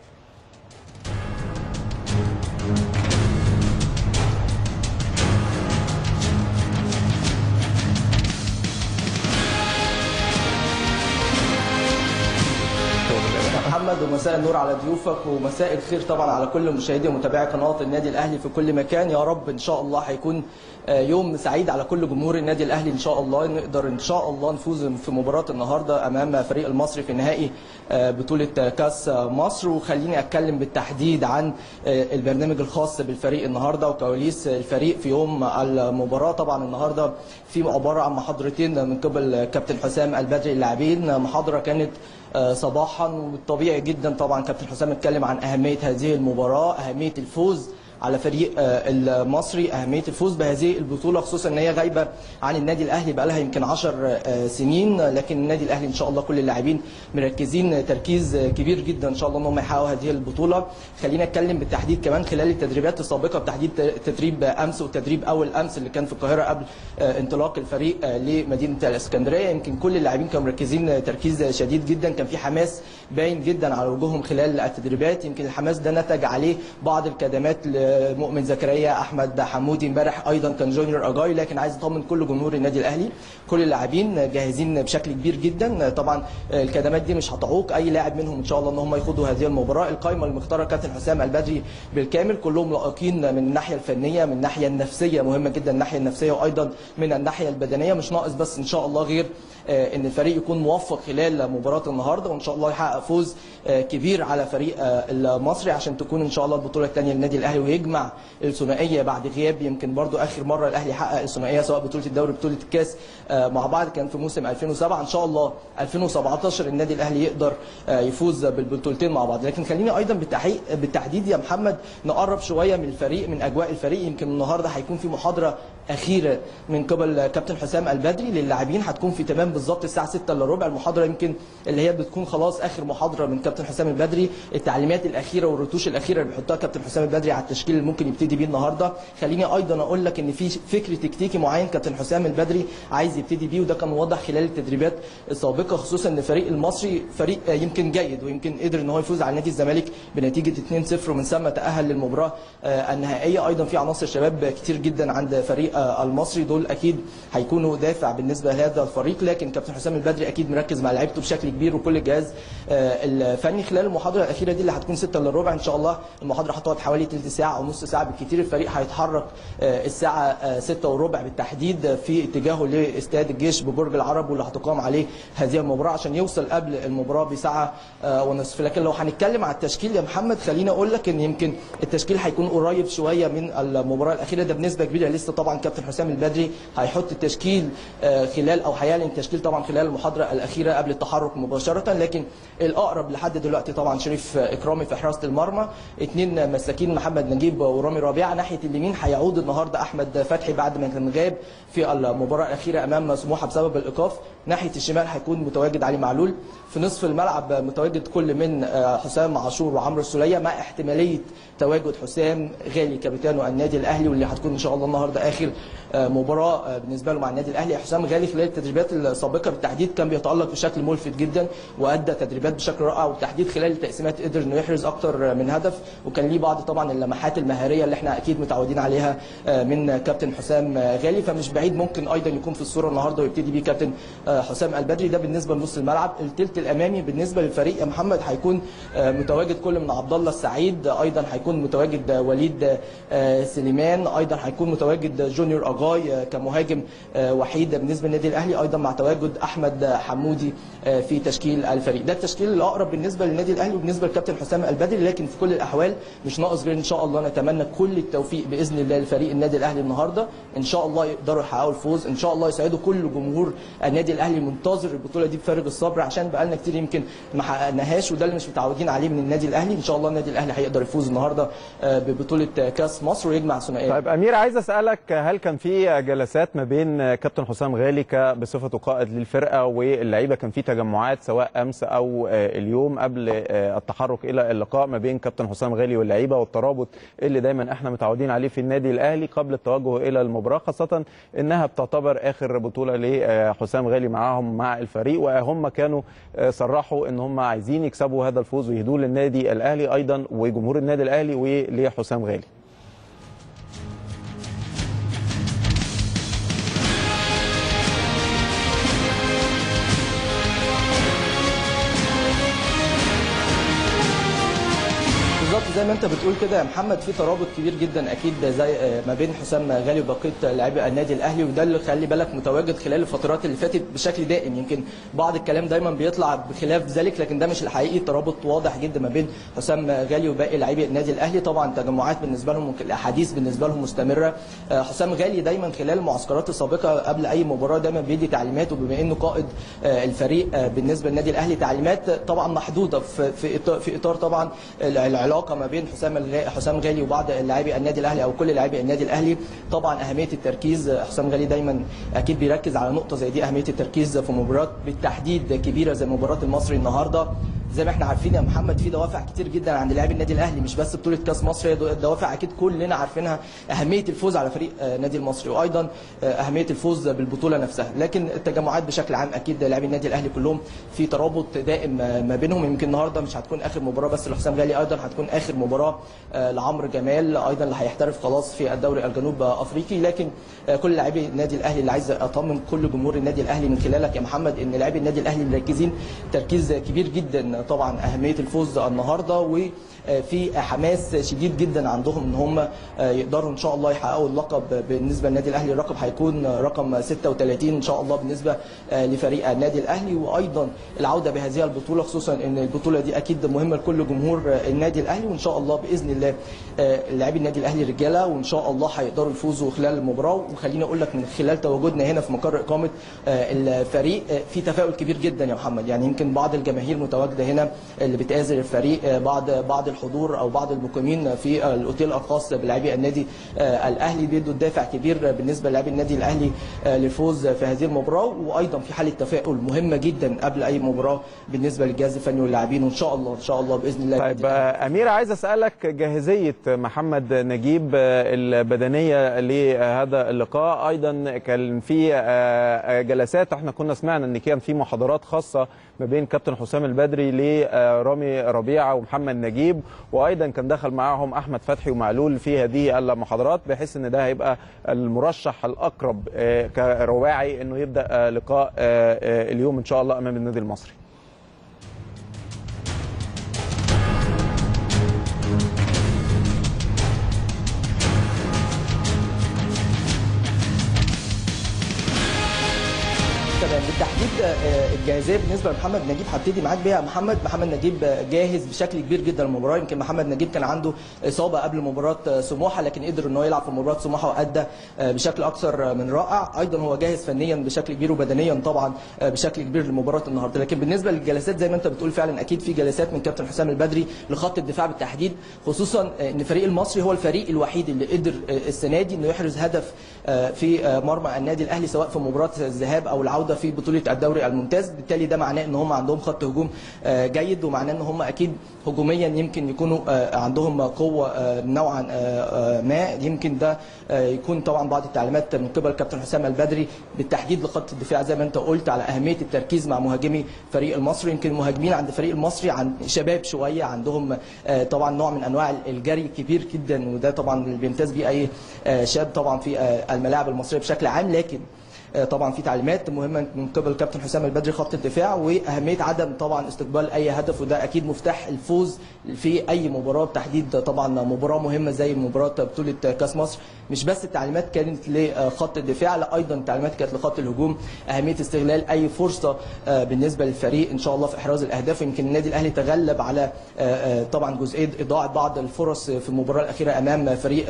محمد، ومساء النور على ضيوفك، ومساء الخير طبعا على كل مشاهدي ومتابعي قناه النادي الاهلي في كل مكان. يا رب ان شاء الله هيكون يوم سعيد على كل جمهور النادي الاهلي. ان شاء الله نقدر ان شاء الله نفوز في مباراه النهارده امام فريق المصري في نهائي بطوله كاس مصر. وخليني اتكلم بالتحديد عن البرنامج الخاص بالفريق النهارده وكواليس الفريق في يوم المباراه. طبعا النهارده في عباره عن محاضرتين من قبل كابتن حسام البدري اللاعبين. محاضره كانت صباحا، وطبيعي جدا طبعا كابتن حسام اتكلم عن اهميه هذه المباراه، اهميه الفوز على فريق المصري، اهميه الفوز بهذه البطوله، خصوصا ان هي غايبه عن النادي الاهلي بقى لها يمكن عشر سنين، لكن النادي الاهلي ان شاء الله كل اللاعبين مركزين تركيز كبير جدا ان شاء الله ان هم يحققوا هذه البطوله. خلينا نتكلم بالتحديد كمان خلال التدريبات السابقه، بتحديد تدريب امس والتدريب اول امس اللي كان في القاهره قبل انطلاق الفريق لمدينه الاسكندريه. يمكن كل اللاعبين كانوا مركزين تركيز شديد جدا، كان في حماس باين جدا على وجوههم خلال التدريبات. يمكن الحماس ده نتج عليه بعض الكدمات مؤمن زكريا، احمد حمودي، امبارح ايضا كان جونيور اجاي. لكن عايز اطمن كل جمهور النادي الاهلي، كل اللاعبين جاهزين بشكل كبير جدا. طبعا الكدمات دي مش هتعوق اي لاعب منهم ان شاء الله ان هم يخوضوا هذه المباراه. القائمه المختاره كابتن حسام البدري بالكامل، كلهم لائقين من الناحيه الفنيه، من الناحيه النفسيه، مهمه جدا الناحيه النفسيه، وايضا من الناحيه البدنيه. مش ناقص بس ان شاء الله غير ان الفريق يكون موفق خلال مباراه النهارده، وان شاء الله يحقق فوز كبير على فريق المصري عشان تكون ان شاء الله البطوله الثانيه للنادي الاهلي، ويجمع الثنائيه بعد غياب. يمكن برضو اخر مره الاهلي حقق الثنائيه سواء بطوله الدوري بطوله الكاس مع بعض كان في موسم ألفين وسبعة. ان شاء الله ألفين وسبعتاشر النادي الاهلي يقدر يفوز بالبطولتين مع بعض. لكن خليني ايضا بالتحديد يا محمد نقرب شويه من الفريق، من اجواء الفريق. يمكن النهارده هيكون في محاضره اخيره من قبل كابتن حسام البدري للاعبين، هتكون في تمام بالظبط الساعه ستة الا ربع. المحاضره يمكن اللي هي بتكون خلاص اخر محاضره من كابتن حسام البدري، التعليمات الاخيره والرتوش الاخيره اللي بيحطها كابتن حسام البدري على التشكيل اللي ممكن يبتدي بيه النهارده. خليني ايضا اقول لك ان في فكر تكتيكي معين كابتن حسام البدري عايز يبتدي بيه، وده كان واضح خلال التدريبات السابقه، خصوصا ان الفريق المصري فريق يمكن جيد، ويمكن قدر ان هو يفوز على نادي الزمالك بنتيجه اتنين صفر ومن ثم تاهل للمباراه النهائيه. ايضا في عناصر شباب كتير جدا عند فريق المصري، دول اكيد هيكونوا دافع بالنسبه لهذا الفريق. لكن كابتن حسام البدري اكيد مركز مع لعيبته بشكل كبير وكل الجهاز الفني خلال المحاضره الاخيره دي اللي هتكون ستة الا ربع. ان شاء الله المحاضره هتقعد حوالي ثلث ساعه او نص ساعه بالكثير. الفريق هيتحرك الساعه ستة وربع بالتحديد في اتجاهه لاستاد الجيش ببرج العرب، واللي هتقام عليه هذه المباراه عشان يوصل قبل المباراه بساعه ونصف. لكن لو هنتكلم على التشكيل يا محمد، خليني اقول لك ان يمكن التشكيل هيكون قريب شويه من المباراه الاخيره ده بنسبه كبيره. لسه طبعا كابتن حسام البدري هيحط التشكيل خلال او هيعلن التشكيل طبعا خلال المحاضره الاخيره قبل التحرك مباشره. لكن الاقرب لحد دلوقتي طبعا شريف اكرامي في حراسه المرمى، اثنين مساكين محمد نجيب نجيب ورامي ربيعه. ناحيه اليمين هيعود النهارده احمد فتحي بعد ما كان غاب في المباراه الاخيره امام سموحه بسبب الايقاف. ناحيه الشمال هيكون متواجد علي معلول. في نصف الملعب متواجد كل من حسام عاشور وعمرو السوليه، مع احتماليه تواجد حسام غالي كابتن النادي الاهلي، واللي هتكون ان شاء الله النهارده اخر مباراه بالنسبه له مع النادي الاهلي. حسام غالي خلال التدريبات السابقه بالتحديد كان بيتالق بشكل ملفت جدا، وادى تدريبات بشكل رائع، وبالتحديد خلال التقسيمات قدر انه يحرز اكتر من هدف، وكان ليه بعض طبعا اللمحات المهاريه اللي احنا اكيد متعودين عليها من كابتن حسام غالي. فمش بعيد ممكن ايضا يكون في الصوره النهارده ويبتدي بيه كابتن حسام البدري. ده بالنسبه لنص الملعب. الثلث الامامي بالنسبه للفريق يا محمد هيكون متواجد كل من عبد الله السعيد، ايضا هيكون متواجد وليد سليمان، ايضا هيكون متواجد جونيور اجاي كمهاجم وحيد بالنسبه للنادي الاهلي، ايضا مع تواجد احمد حمودي في تشكيل الفريق. ده التشكيل الاقرب بالنسبه للنادي الاهلي وبالنسبه للكابتن حسام البدري، لكن في كل الاحوال مش ناقص غير ان شاء الله نتمنى كل التوفيق باذن الله لفريق النادي الاهلي النهارده. ان شاء الله يقدروا يحققوا الفوز، ان شاء الله يسعدوا كل جمهور النادي الاهلي منتظر البطوله دي بفارغ الصبر، عشان بقالنا كتير يمكن ما حققناهاش، وده اللي مش متعودين عليه من النادي الاهلي. ان شاء الله النادي الاهلي هيقدر يفوز النهارده ببطوله كاس مصر ويجمع ثنائيه. طيب امير، عايز اسالك، هل كان في جلسات ما بين كابتن حسام غالي بصفته قائد للفرقه واللعيبه، كان في تجمعات سواء امس او اليوم قبل التحرك الى اللقاء ما بين كابتن حسام غالي واللعيبه، والترابط اللي دايما احنا متعودين عليه في النادي الاهلي قبل التوجه الى المباراه، خاصه انها بتعتبر اخر بطوله لحسام غالي معاهم مع الفريق، وهم كانوا صرحوا ان هم عايزين يكسبوا هذا الفوز ويهدوه للنادي الاهلي ايضا وجمهور النادي الاهلي ولحسام غالي؟ زي ما انت بتقول كده يا محمد، في ترابط كبير جدا اكيد زي ما بين حسام غالي وبقيه لاعبي النادي الاهلي، وده اللي خلي بالك متواجد خلال الفترات اللي فاتت بشكل دائم. يمكن بعض الكلام دايما بيطلع بخلاف ذلك، لكن ده مش الحقيقي. ترابط واضح جدا ما بين حسام غالي وباقي لاعبي النادي الاهلي. طبعا تجمعات بالنسبه لهم، الاحاديث بالنسبه لهم مستمره. حسام غالي دايما خلال المعسكرات السابقه قبل اي مباراه دايما بيدي تعليمات، وبما انه قائد الفريق بالنسبه للنادي الاهلي تعليمات طبعا محدوده في في اطار طبعا العلاقه ما بين حسام حسام غالي وبعض لاعبي النادي الاهلي او كل لاعبي النادي الاهلي. طبعا اهميه التركيز، حسام غالي دايما اكيد بيركز على نقطه زي دي، اهميه التركيز في مباراه بالتحديد كبيره زي مباراه المصري النهارده. زي ما احنا عارفين يا محمد، في دوافع كتير جدا عند لاعبي النادي الاهلي، مش بس بطوله كاس مصر، هي دوافع اكيد كلنا عارفينها، اهميه الفوز على فريق نادي المصري، وايضا اهميه الفوز بالبطوله نفسها. لكن التجمعات بشكل عام اكيد لاعبي النادي الاهلي كلهم في ترابط دائم ما بينهم. يمكن النهارده مش هتكون اخر مباراه بس لحسام غالي، ايضا هتكون اخر مباراه لعمرو جمال ايضا اللي هيحترف خلاص في الدوري الجنوب افريقي. لكن كل لاعبي النادي الاهلي اللي عايز اطمن كل جمهور النادي الاهلي من خلالك يا محمد، ان لاعبي النادي الاهلي مركزين تركيز كبير جدا طبعا اهميه الفوز النهارده، وفي حماس شديد جدا عندهم ان هم يقدروا ان شاء الله يحققوا اللقب. بالنسبه للنادي الاهلي الرقم هيكون رقم ستة وثلاثين ان شاء الله بالنسبه لفريق النادي الاهلي، وايضا العوده بهذه البطوله، خصوصا ان البطوله دي اكيد مهمه لكل جمهور النادي الاهلي. وان شاء الله باذن الله لاعبي النادي الاهلي رجاله، وان شاء الله هيقدروا يفوزوا خلال المباراه. وخليني اقول لك من خلال تواجدنا هنا في مقر اقامه الفريق في تفاؤل كبير جدا يا محمد. يعني يمكن بعض الجماهير متواجده هنا اللي بتآزر الفريق، بعض بعض الحضور او بعض المقيمين في الاوتيل الخاص بلاعبي النادي الاهلي بيدوا الدافع كبير بالنسبه للاعبي النادي الاهلي للفوز في هذه المباراه. وايضا في حاله تفاؤل مهمه جدا قبل اي مباراه بالنسبه للجهاز الفني واللاعبين، وان شاء الله ان شاء الله باذن الله. طيب امير، عايز اسالك جاهزيه محمد نجيب البدنيه لهذا اللقاء. ايضا كان في جلسات، احنا كنا سمعنا ان كان في محاضرات خاصه ما بين كابتن حسام البدري لرامي ربيعه ومحمد نجيب، وايضا كان دخل معاهم احمد فتحي ومعلول في هذه المحاضرات، بحيث ان ده هيبقى المرشح الاقرب كرواعي انه يبدا لقاء اليوم ان شاء الله امام النادي المصري. بالتحديد الجاهزيه بالنسبه لمحمد نجيب هبتدي معاك بيها. محمد محمد نجيب جاهز بشكل كبير جدا للمباراه. يمكن محمد نجيب كان عنده اصابه قبل مباراه سموحه، لكن قدر ان هو يلعب في مباراه سموحه وادى بشكل اكثر من رائع. ايضا هو جاهز فنيا بشكل كبير وبدنيا طبعا بشكل كبير لمباراه النهارده. لكن بالنسبه للجلسات زي ما انت بتقول فعلا اكيد في جلسات من كابتن حسام البدري لخط الدفاع بالتحديد، خصوصا ان الفريق المصري هو الفريق الوحيد اللي قدر السنه دي انه يحرز هدف في مرمى النادي الاهلي سواء في مباراه الذهاب او العوده في بطوله الدوري الممتاز. بالتالي ده معناه ان هم عندهم خط هجوم جيد، ومعناه ان هم اكيد هجوميا يمكن يكونوا عندهم قوه نوعا ما. يمكن ده يكون طبعا بعض التعليمات من قبل كابتن حسام البدري بالتحديد لخط الدفاع زي ما انت قلت على اهميه التركيز مع مهاجمي فريق المصري. يمكن المهاجمين عند فريق المصري عن شباب شويه، عندهم طبعا نوع من انواع الجري كبير جدا، وده طبعا اللي بيمتاز بيه اي شاب طبعا في الملاعب المصريه بشكل عام. لكن طبعا في تعليمات مهمه من قبل كابتن حسام البدري خط الدفاع واهميه عدم طبعا استقبال اي هدف، وده اكيد مفتاح الفوز في اي مباراه بالتحديد. طبعا مباراه مهمه زي مباراه بطوله كاس مصر، مش بس التعليمات كانت لخط الدفاع، لا ايضا التعليمات كانت لخط الهجوم، اهميه استغلال اي فرصه بالنسبه للفريق ان شاء الله في احراز الاهداف. يمكن النادي الاهلي تغلب على طبعا جزئيه اضاعه بعض الفرص في المباراه الاخيره امام فريق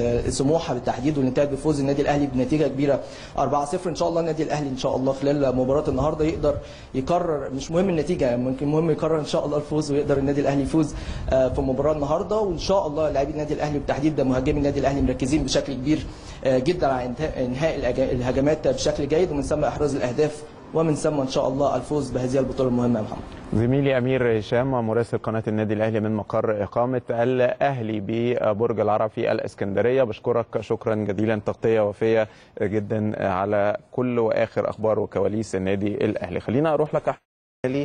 سموحه بالتحديد، والانتهت بفوز النادي الاهلي بنتيجه كبيره أربعة صفر. ان شاء الله النادي الاهلي ان شاء الله خلال مباراه النهارده يقدر يكرر، مش مهم النتيجه، ممكن مهم يكرر ان شاء الله الفوز ويقدر النادي الاهلي يفوز في مباراه النهارده. وان شاء الله لاعبي النادي الاهلي بالتحديد مهاجمي النادي الاهلي مركزين بشكل كبير جدا على انهاء الهجمات بشكل جيد، ومن ثم احراز الاهداف، ومن ثم ان شاء الله الفوز بهذه البطوله المهمه يا محمد. زميلي امير هشام مراسل قناه النادي الاهلي من مقر اقامه الاهلي ببرج العرب في الاسكندريه، بشكرك شكرا جزيلا، تغطيه وفيه جدا على كل واخر اخبار وكواليس النادي الاهلي. خلينا اروح لك احمد.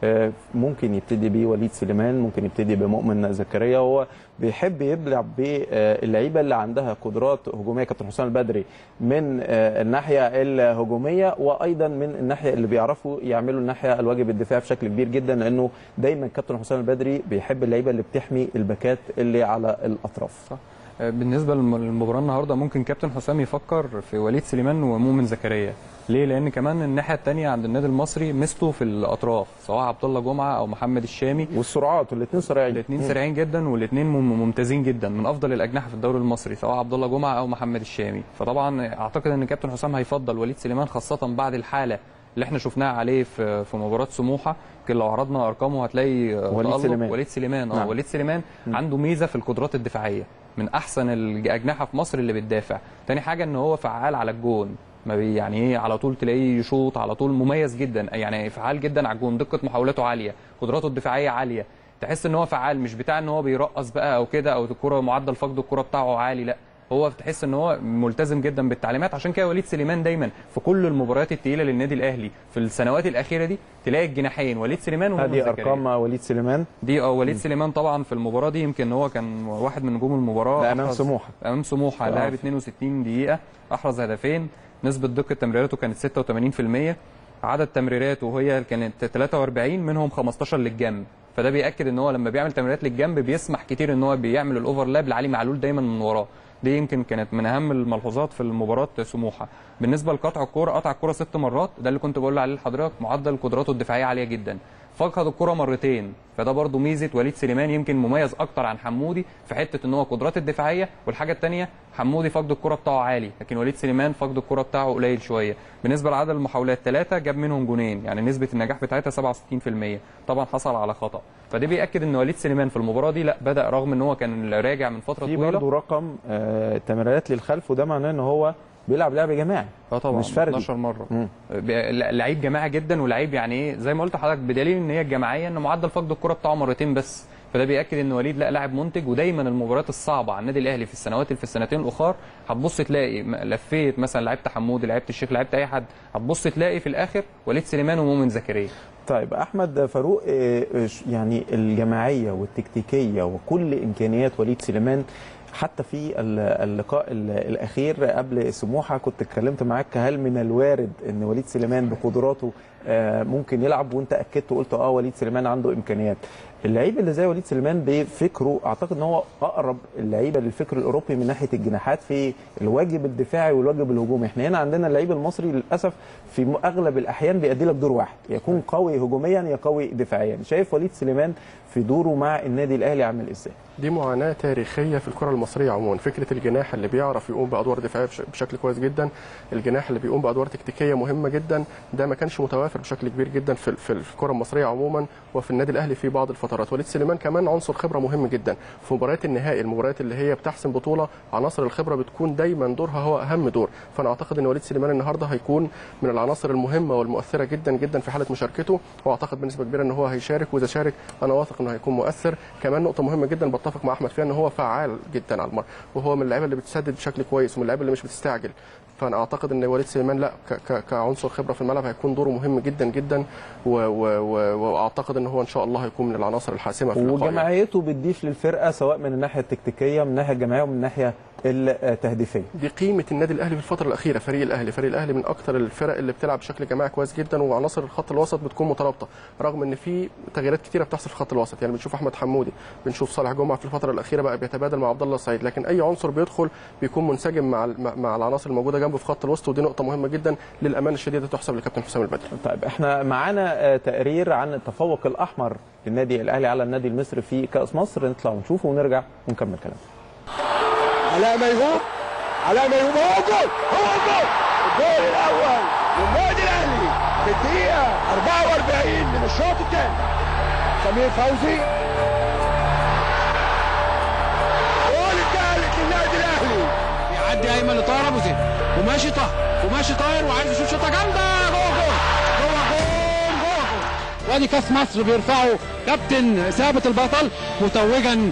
ممكن يبتدي بيه وليد سليمان، ممكن يبتدي بمؤمن زكريا، هو بيحب يلعب باللعيبه اللي عندها قدرات هجوميه كابتن حسام البدري من الناحيه الهجوميه، وايضا من الناحيه اللي بيعرفوا يعملوا الناحيه الواجب الدفاع بشكل كبير جدا، لانه دايما كابتن حسام البدري بيحب اللعيبه اللي بتحمي الباكات اللي على الاطراف. صح. بالنسبه للمباراه النهارده ممكن كابتن حسام يفكر في وليد سليمان ومؤمن زكريا. ليه؟ لان كمان الناحيه الثانيه عند النادي المصري مسته في الاطراف سواء عبد الله جمعه او محمد الشامي، والسرعات الاثنين سريعين الاثنين سريعين جدا، والاثنين ممتازين جدا، من افضل الاجنحه في الدوري المصري سواء عبد الله جمعه او محمد الشامي. فطبعا اعتقد ان كابتن حسام هيفضل وليد سليمان خاصه بعد الحاله اللي احنا شفناها عليه في في مباراه سموحه. يمكن لو عرضنا ارقامه هتلاقي وليد سليمان وليد سليمان اه نعم. وليد سليمان م. عنده ميزه في القدرات الدفاعيه، من احسن الاجنحه في مصر اللي بتدافع. تاني حاجه ان هو فعال على الجون، ما بي يعني ايه على طول تلاقيه يشوط على طول، مميز جدا يعني فعال جدا على الجون، دقه محاولاته عاليه، قدراته الدفاعيه عاليه، تحس ان هو فعال، مش بتاع ان هو بيرقص بقى او كده او الكره معدل فقد الكره بتاعه عالي، لا هو تحس ان هو ملتزم جدا بالتعليمات. عشان كده وليد سليمان دايما في كل المباريات الثقيله للنادي الاهلي في السنوات الاخيره دي تلاقي الجناحين وليد سليمان ومؤمن زكريا. هذه ارقام وليد سليمان دي اه وليد سليمان طبعا في المباراه دي يمكن هو كان واحد من نجوم المباراه امام سموحه امام سموحه لعب اثنين وستين دقيقه، احرز هدفين، نسبه دقه تمريراته كانت ستة وثمانين بالمئة، عدد تمريراته هي كانت ثلاثة وأربعين منهم خمستاشر للجنب. فده بياكد ان هو لما بيعمل تمريرات للجنب بيسمح كتير ان هو بيعمل الاوفرلاب لعلي معلول دايما من وراه. دي يمكن كانت من اهم الملحوظات في المباراه سموحه. بالنسبه لقطع الكوره، قطع الكوره ست مرات، ده اللي كنت بقول عليه لحضرتك، معدل قدراته الدفاعيه عاليه جدا. فقد الكوره مرتين، فده برده ميزه وليد سليمان، يمكن مميز اكتر عن حمودي في حته ان هو قدرات الدفاعيه. والحاجه الثانيه حمودي فقد الكوره بتاعه عالي، لكن وليد سليمان فقد الكوره بتاعه قليل شويه. بالنسبه لعدد المحاولات ثلاثه، جاب منهم جونين، يعني نسبه النجاح بتاعتها سبعة وستين بالمئة، طبعا حصل على خطا. فده بياكد ان وليد سليمان في المباراه دي لا بدا، رغم ان هو كان راجع من فتره طويله. في برضه رقم آه تمريرات للخلف، وده معناه ان هو بيلعب لعب جماعي اه طبعا مش فردي، اتناشر مره. لعيب جماعي جدا، ولعيب يعني ايه زي ما قلت لحضرتك، بدليل ان هي الجماعيه ان معدل فقد الكره بتاعه مرتين بس. فده بياكد ان وليد لا لاعب منتج. ودايما المباريات الصعبه على النادي الاهلي في السنوات في السنتين الاخر هتبص تلاقي لفيت مثلا لعيبه حمودي، لعيبه الشيخ، لعيبه اي حد، هتبص تلاقي في الاخر وليد سليمان ومؤمن زكريا. طيب احمد فاروق، يعني الجماعيه والتكتيكيه وكل امكانيات وليد سليمان حتى في اللقاء الاخير قبل سموحه كنت اتكلمت معاك، هل من الوارد ان وليد سليمان بقدراته ممكن يلعب؟ وانت اكدت وقلت اه وليد سليمان عنده امكانيات. اللعيب اللي زي وليد سليمان بفكره اعتقد ان هو اقرب اللعيبه للفكر الاوروبي من ناحيه الجناحات في الواجب الدفاعي والواجب الهجومي. احنا هنا عندنا اللعيب المصري للاسف في اغلب الاحيان بيأدي لك دور واحد، يكون قوي هجوميا يا قوي دفاعيا. شايف وليد سليمان في دوره مع النادي الاهلي عامل ازاي؟ دي معاناه تاريخيه في الكره المصريه عموما، فكره الجناح اللي بيعرف يقوم بادوار دفاعيه بشكل كويس جدا، الجناح اللي بيقوم بادوار تكتيكيه مهمه جدا، ده ما كانش متوافر بشكل كبير جدا في في الكره المصريه عموما وفي النادي الاهلي في بعض الفترات. وليد سليمان كمان عنصر خبره مهم جدا في مباريات النهائي، المباريات اللي هي بتحسم بطوله، عناصر الخبره بتكون دايما دورها هو اهم دور. فانا اعتقد ان وليد سليمان النهارده هيكون من العناصر المهمه والمؤثره جدا جدا في حاله مشاركته، واعتقد بنسبه كبيره ان هو هيشارك، واذا شارك انا واثق انه هيكون مؤثر. كمان نقطه مهمه جدا بتفق مع احمد فيها ان هو فعال جدا على المرمى، وهو من اللعيبه اللي بتسدد بشكل كويس ومن اللعيبه اللي مش بتستعجل. فانا اعتقد ان وليد سليمان لا كعنصر خبره في الملعب هيكون دوره مهم جدا جدا، واعتقد ان هو ان شاء الله هيكون من العناصر الحاسمه في اللقاء. وجماعيته بتضيف للفرقه سواء من الناحيه التكتيكيه من الناحيه الجماعيه ومن الناحيه التهديفيه. دي قيمه النادي الاهلي في الفتره الاخيره، فريق الاهلي فريق الاهلي من اكثر الفرق اللي بتلعب بشكل جماعي كويس جدا، وعناصر الخط الوسط بتكون مترابطه رغم ان في تغييرات كثيره بتحصل في الخط الوسط. يعني بنشوف احمد حمودي، بنشوف صالح جمعه في الفتره الاخيره بقى بيتبادل مع عبد الله السعيد، لكن اي عنصر بيدخل بيكون منسجم مع مع العناصر الموجوده جنبه في خط الوسط، ودي نقطه مهمه جدا للامانه الشديده تحسب لكابتن حسام البدري. طيب احنا معانا تقرير عن التفوق الاحمر للنادي الاهلي على النادي المصري في كاس مصر، نطلع ونشوفه ونرجع ونكمل كلامنا. علاء ميهوب، علاء ميهوب هو جول، هو جول، الجول الاول للنادي الاهلي في الدقيقه أربعة وأربعين من الشوط الثاني. سمير فوزي، جول الثالث للنادي الاهلي. يعدي ايمن لطاهر ابو زيد وماشي طاهر وماشي طاهر وعايز يشوط شوطه جامده، جوه جول جوه جول جوه جول. وادي كاس مصر بيرفعه كابتن ثابت البطل متوجا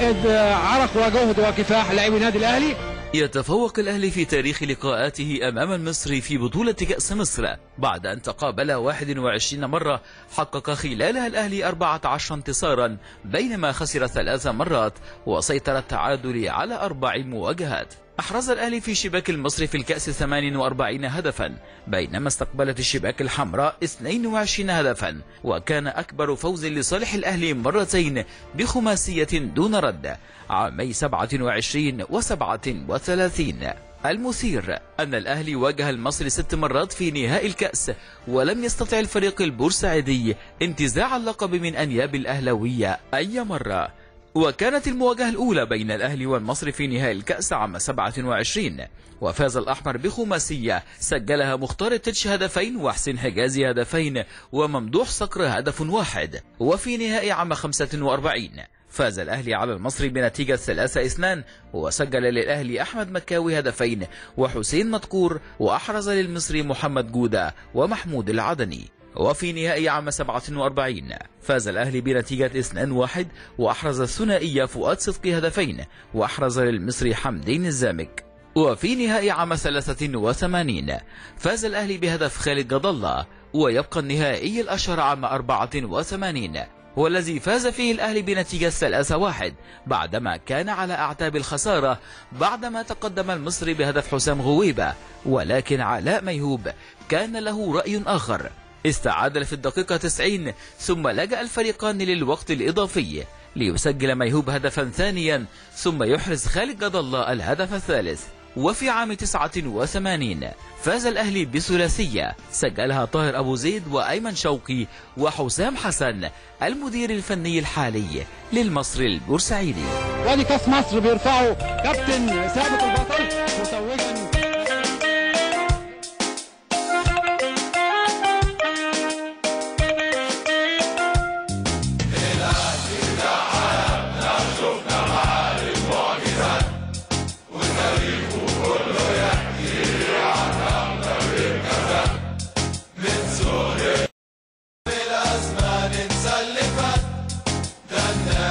عرق وجهد وكفاح لاعبي النادي الاهلي. يتفوق الأهلي في تاريخ لقاءاته أمام المصري في بطولة كأس مصر بعد أن تقابل واحد وعشرين مرة، حقق خلالها الأهلي أربعة عشر انتصارا بينما خسر ثلاث مرات وسيطر التعادل على أربع مواجهات. أحرز الأهلي في شباك المصري في الكأس ثمانية وأربعين هدفا بينما استقبلت الشباك الحمراء اثنين وعشرين هدفا، وكان أكبر فوز لصالح الأهلي مرتين بخماسية دون رد عامي سبعة وعشرين وسبعة وثلاثين. المثير أن الأهلي واجه المصري ست مرات في نهائي الكأس ولم يستطع الفريق البورسعيدي انتزاع اللقب من أنياب الأهلاوية أي مرة. وكانت المواجهة الأولى بين الأهلي والمصري في نهائي الكأس عام سبعة وعشرين، وفاز الأحمر بخماسية سجلها مختار التتش هدفين وحسين حجازي هدفين وممدوح صقر هدف واحد. وفي نهائي عام خمسة وأربعين فاز الأهلي على المصري بنتيجة ثلاثة اثنين وسجل للأهلي أحمد مكاوي هدفين وحسين مدكور، وأحرز للمصري محمد جودة ومحمود العدني. وفي نهائي عام سبعة وأربعين فاز الأهلي بنتيجة اثنين واحد وأحرز الثنائي فؤاد صدقي هدفين وأحرز للمصري حمدين الزامك. وفي نهائي عام ثلاثة وثمانين فاز الأهلي بهدف خالد جد الله. ويبقى النهائي الأشهر عام أربعة وثمانين والذي فاز فيه الأهلي بنتيجة ثلاثة واحد بعدما كان على أعتاب الخسارة بعدما تقدم المصري بهدف حسام غويبة، ولكن علاء ميهوب كان له رأي آخر، استعاد في الدقيقة تسعين ثم لجأ الفريقان للوقت الإضافي ليسجل ميهوب هدفا ثانيا ثم يحرز خالد جد الله الهدف الثالث. وفي عام تسعة وثمانين فاز الأهلي بثلاثية سجلها طاهر أبو زيد وأيمن شوقي وحسام حسن المدير الفني الحالي للمصري البورسعيدي. وادي كاس مصر بيرفعه كابتن ثابت البطل متوجا.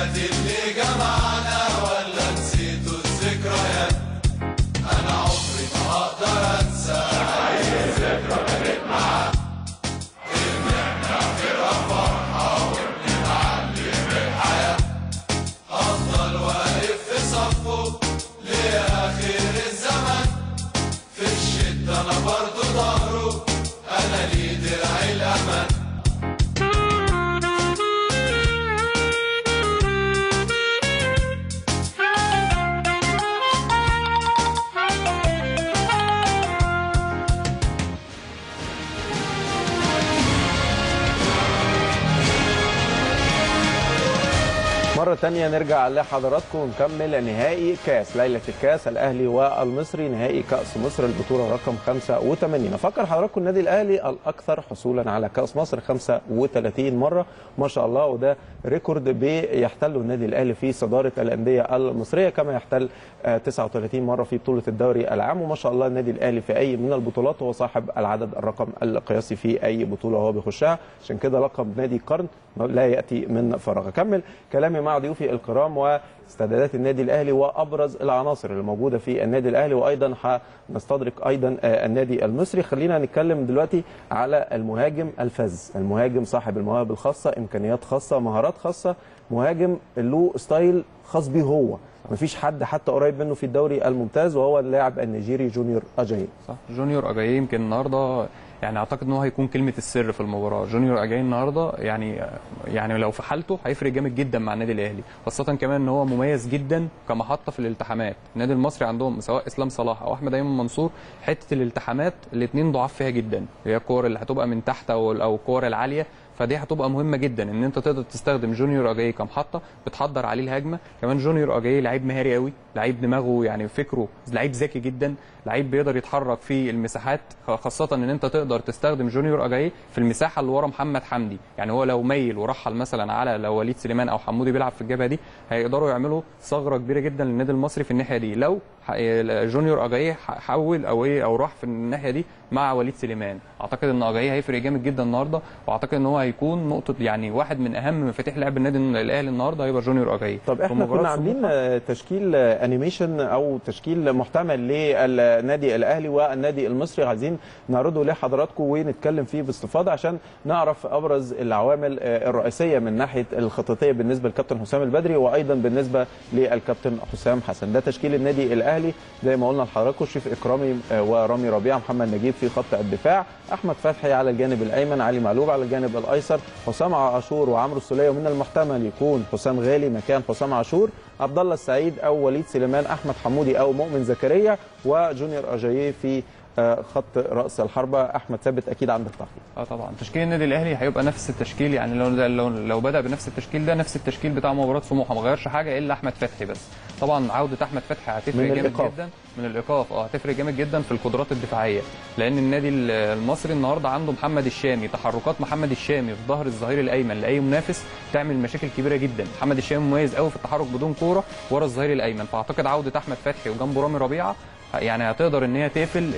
اللي جمعنا ولا نسيتوا الذكريات، انا عمري تانية نرجع لحضراتكم ونكمل نهائي كاس ليلة الكاس الأهلي والمصري، نهائي كأس مصر البطولة رقم خمسة وثمانين. أفكر حضراتكم النادي الأهلي الأكثر حصولا على كأس مصر خمسة وثلاثين مرة ما شاء الله، وده ريكورد بيحتله النادي الأهلي في صدارة الأندية المصرية، كما يحتل تسعة وثلاثين مرة في بطولة الدوري العام. وما شاء الله النادي الأهلي في أي من البطولات هو صاحب العدد الرقم القياسي في أي بطولة هو بيخشها، عشان كده لقب نادي القرن لا يأتي من فراغ. أكمل كلامي مع ضيوفي الكرام واستعدادات النادي الأهلي وأبرز العناصر اللي موجودة في النادي الأهلي، وأيضا هنستدرك أيضا النادي المصري. خلينا نتكلم دلوقتي على المهاجم الفذ، المهاجم صاحب المواهب الخاصة، إمكانيات خاصة، مهارات خاصة، مهاجم له ستايل خاص به هو، مفيش حد حتى قريب منه في الدوري الممتاز، وهو اللاعب النيجيري جونيور أجاي. صح، جونيور أجاي يمكن النهارده يعني اعتقد ان هو هيكون كلمه السر في المباراه. جونيور أجاي النهارده يعني يعني لو في حالته هيفرق جامد جدا مع النادي الاهلي، خاصه كمان ان هو مميز جدا كمحطه في الالتحامات. النادي المصري عندهم سواء اسلام صلاح او احمد ايمن منصور حته الالتحامات الاثنين ضعاف فيها جدا، هي الكور اللي هتبقى من تحت او او الكور العاليه، فدي هتبقى مهمه جدا ان انت تقدر تستخدم جونيور أجاي كمحطه بتحضر عليه الهجمه. كمان جونيور أجاي لعيب مهاري قوي، لعيب دماغه يعني فكره، لعيب ذكي جدا، لعيب بيقدر يتحرك في المساحات، خاصه ان انت تقدر تستخدم جونيور أجاي في المساحه اللي ورا محمد حمدي. يعني هو لو ميل ورحل مثلا على لو وليد سليمان او حمودي بيلعب في الجبهه دي، هيقدروا يعملوا ثغره كبيره جدا للنادي المصري في الناحيه دي لو جونيور أجاي حول او ايه او راح في الناحيه دي مع وليد سليمان. اعتقد ان أجاي هيفرق جامد جدا النهارده، واعتقد ان هو هيكون نقطه يعني واحد من اهم مفاتيح لعب النادي الاهلي النهارده هيبقى جونيور أجاي. طب احنا كنا عاملين تشكيل انيميشن او تشكيل محتمل للنادي الاهلي والنادي المصري، عايزين نعرضه لحضراتكم ونتكلم فيه باستفاضه عشان نعرف ابرز العوامل الرئيسيه من ناحيه الخططيه بالنسبه للكابتن حسام البدري وايضا بالنسبه للكابتن حسام حسن. ده تشكيل النادي الاهلي زي ما قلنا لحضراتكم: شريف اكرامي ورامي ربيعه، محمد نجيب في خط الدفاع، احمد فتحي على الجانب الايمن، علي معلول على الجانب الايسر، حسام عاشور وعمرو السوليه، ومن المحتمل يكون حسام غالي مكان حسام عاشور، عبد الله السعيد او وليد سليمان، احمد حمودي او مؤمن زكريا، وجونيور أجاي في خط راس الحربه. احمد ثابت اكيد عندك تعقيب؟ اه طبعا تشكيل النادي الاهلي هيبقى نفس التشكيل، يعني لو لو لو بدا بنفس التشكيل ده نفس التشكيل بتاع مباراه سموحه، ما غيرش حاجه الا احمد فتحي بس. طبعا عوده احمد فتحي هتفرق جامد الإيقاف. جدا من الايقاف، اه هتفرق جامد جدا في القدرات الدفاعيه، لان النادي المصري النهارده عنده محمد الشامي، تحركات محمد الشامي في ظهر الظهير الايمن لاي منافس تعمل مشاكل كبيره جدا. محمد الشامي مميز قوي في التحرك بدون كوره ورا الظهير الايمن، فاعتقد عوده احمد فتحي وجنبه رامي ربيعه يعني هتقدر ان هي تقفل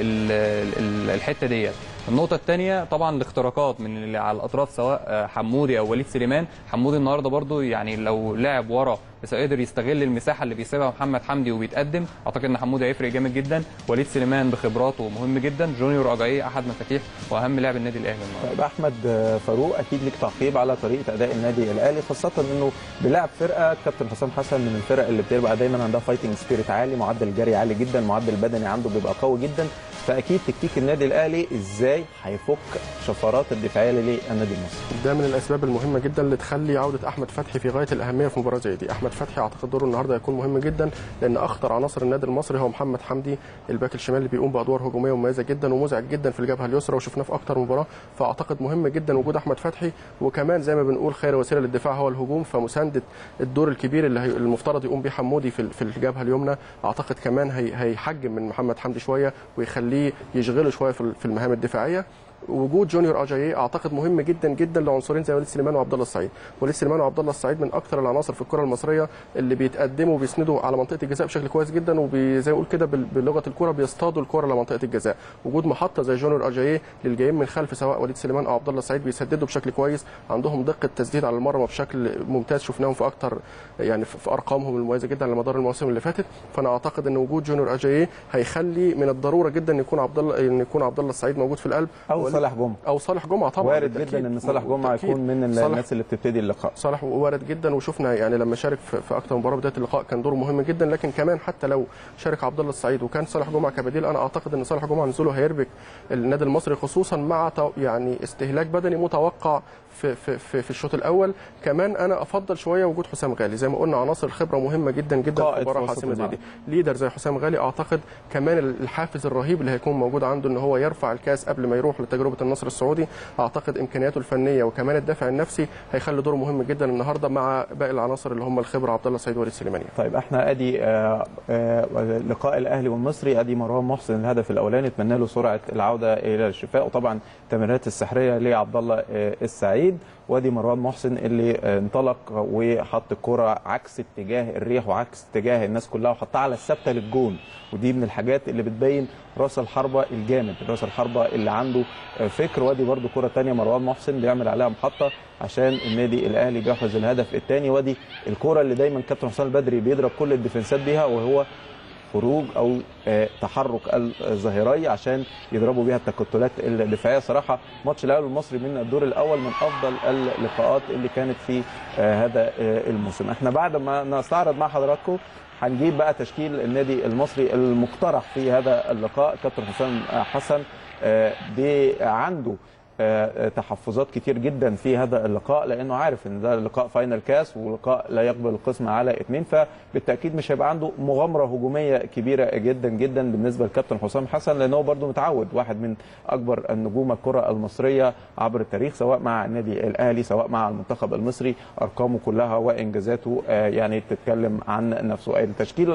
الحته ديت. النقطه الثانيه طبعا الاختراقات من اللي على الاطراف سواء حمودي او وليد سليمان. حمودي النهارده برده يعني لو لعب ورا بس قدر يستغل المساحه اللي بيسيبها محمد حمدي وبيتقدم، اعتقد ان حمودي هيفرق جامد جدا. وليد سليمان بخبراته مهم جدا. جونيور أجاي احد مفاتيح واهم لاعب النادي الاهلي النهارده. طيب احمد فاروق، اكيد ليك تعقيب على طريقه اداء النادي الاهلي، خاصه انه بيلعب فرقه كابتن حسام حسن من الفرق اللي بتبقى دايما عندها فايتنج سبيريت عالي، معدل الجري عالي جدا، معدل البدني عنده بيبقى قوي جدا، فاكيد تكتيك النادي الاهلي ازاي هيفك شفرات الدفاعيه للنادي المصري. ده من الاسباب المهمه جدا اللي تخلي عوده احمد فتحي في غايه الاهميه في مباراه زي دي. احمد فتحي اعتقد دوره النهارده هيكون مهم جدا، لان اخطر عناصر النادي المصري هو محمد حمدي الباك الشمال اللي بيقوم بادوار هجوميه مميزه جدا ومزعج جدا في الجبهه اليسرى، وشفناه في اكتر مباراه، فاعتقد مهم جدا وجود احمد فتحي. وكمان زي ما بنقول خير وسيله للدفاع هو الهجوم، فمسانده الدور الكبير اللي المفترض يقوم بيه حمودي في في الجبهه اليمنى اعتقد كمان هيحجم من محمد حمدي شويه ويخليه يشغله شويه في المهام الدفاعيه. وجود جونيور أجاي اعتقد مهم جدا جدا لعنصرين زي وليد سليمان وعبد الله السعيد. وليد سليمان وعبد الله السعيد من اكثر العناصر في الكره المصريه اللي بيتقدموا وبيسندوا على منطقه الجزاء بشكل كويس جدا، وزي ما نقول كده بلغه الكره بيصطادوا الكره لمنطقه الجزاء. وجود محطه زي جونيور أجاي للجايين من خلف سواء وليد سليمان او عبد الله السعيد بيسددوا بشكل كويس، عندهم دقه تسديد على المرمى بشكل ممتاز، شفناهم في اكثر يعني في ارقامهم المميزه جدا على مدار المواسم اللي فاتت. فانا اعتقد ان وجود جونيور أجاي هيخلي من الضروره جدا ان يكون عبد الله ان يكون عبد الله السعيد موجود في القلب، او صالح جمعه او صالح جمعه طبعا وارد جدا ان صالح جمعه يكون من الناس اللي بتبتدي اللقاء. صالح وارد جدا، وشفنا يعني لما شارك في اكثر مباراه بدايه اللقاء كان دوره مهم جدا. لكن كمان حتى لو شارك عبد الله السعيد وكان صالح جمعه كبديل، انا اعتقد ان صالح جمعه نزوله هيربك النادي المصري، خصوصا مع يعني استهلاك بدني متوقع في في في, في الشوط الاول. كمان انا افضل شويه وجود حسام غالي، زي ما قلنا عناصر الخبره مهمه جدا جدا في مباراه حاسمه زي دي. ليدر زي حسام غالي اعتقد كمان الحافز الرهيب اللي هيكون موجود عنده ان هو يرفع الكاس قبل ما يروح لتجربه تجربه النصر السعودي. اعتقد امكانياته الفنيه وكمان الدافع النفسي هيخلي دوره مهم جدا النهارده مع باقي العناصر اللي هم الخبره عبد الله السعيد ووليد سليماني. طيب احنا ادي آه آه لقاء الاهلي والمصري، ادي مروان محسن الهدف الاولاني، اتمنى له سرعه العوده الى الشفاء، وطبعا التمريرات السحريه لعبد الله آه السعيد، وادي مروان محسن اللي آه انطلق وحط الكره عكس اتجاه الريح وعكس اتجاه الناس كلها وحطها على الثابته للجون، ودي من الحاجات اللي بتبين راس الحربه الجامد، راس الحربه اللي عنده آه فكر. وادي برده كره ثانيه مروان محسن بيعمل عليها محطه عشان النادي الاهلي بيحرز الهدف الثاني. وادي الكره اللي دايما كابتن حسام البدري بيضرب كل الديفنسات بيها، وهو خروج او تحرك الظهيري عشان يضربوا بيها التكتلات الدفاعيه. صراحه ماتش الاهلي المصري من الدور الاول من افضل اللقاءات اللي كانت في هذا الموسم. احنا بعد ما نستعرض مع حضراتكم هنجيب بقى تشكيل النادي المصري المقترح في هذا اللقاء. كابتن حسام حسن عنده تحفظات كتير جدا في هذا اللقاء، لانه عارف ان ده لقاء فاينل كاس ولقاء لا يقبل القسم على اثنين، فبالتاكيد مش هيبقى عنده مغامره هجوميه كبيره جدا جدا بالنسبه لكابتن حسام حسن، لانه هو برده متعود، واحد من اكبر النجوم الكره المصريه عبر التاريخ سواء مع النادي الاهلي سواء مع المنتخب المصري، ارقامه كلها وانجازاته يعني تتكلم عن نفسه. التشكيل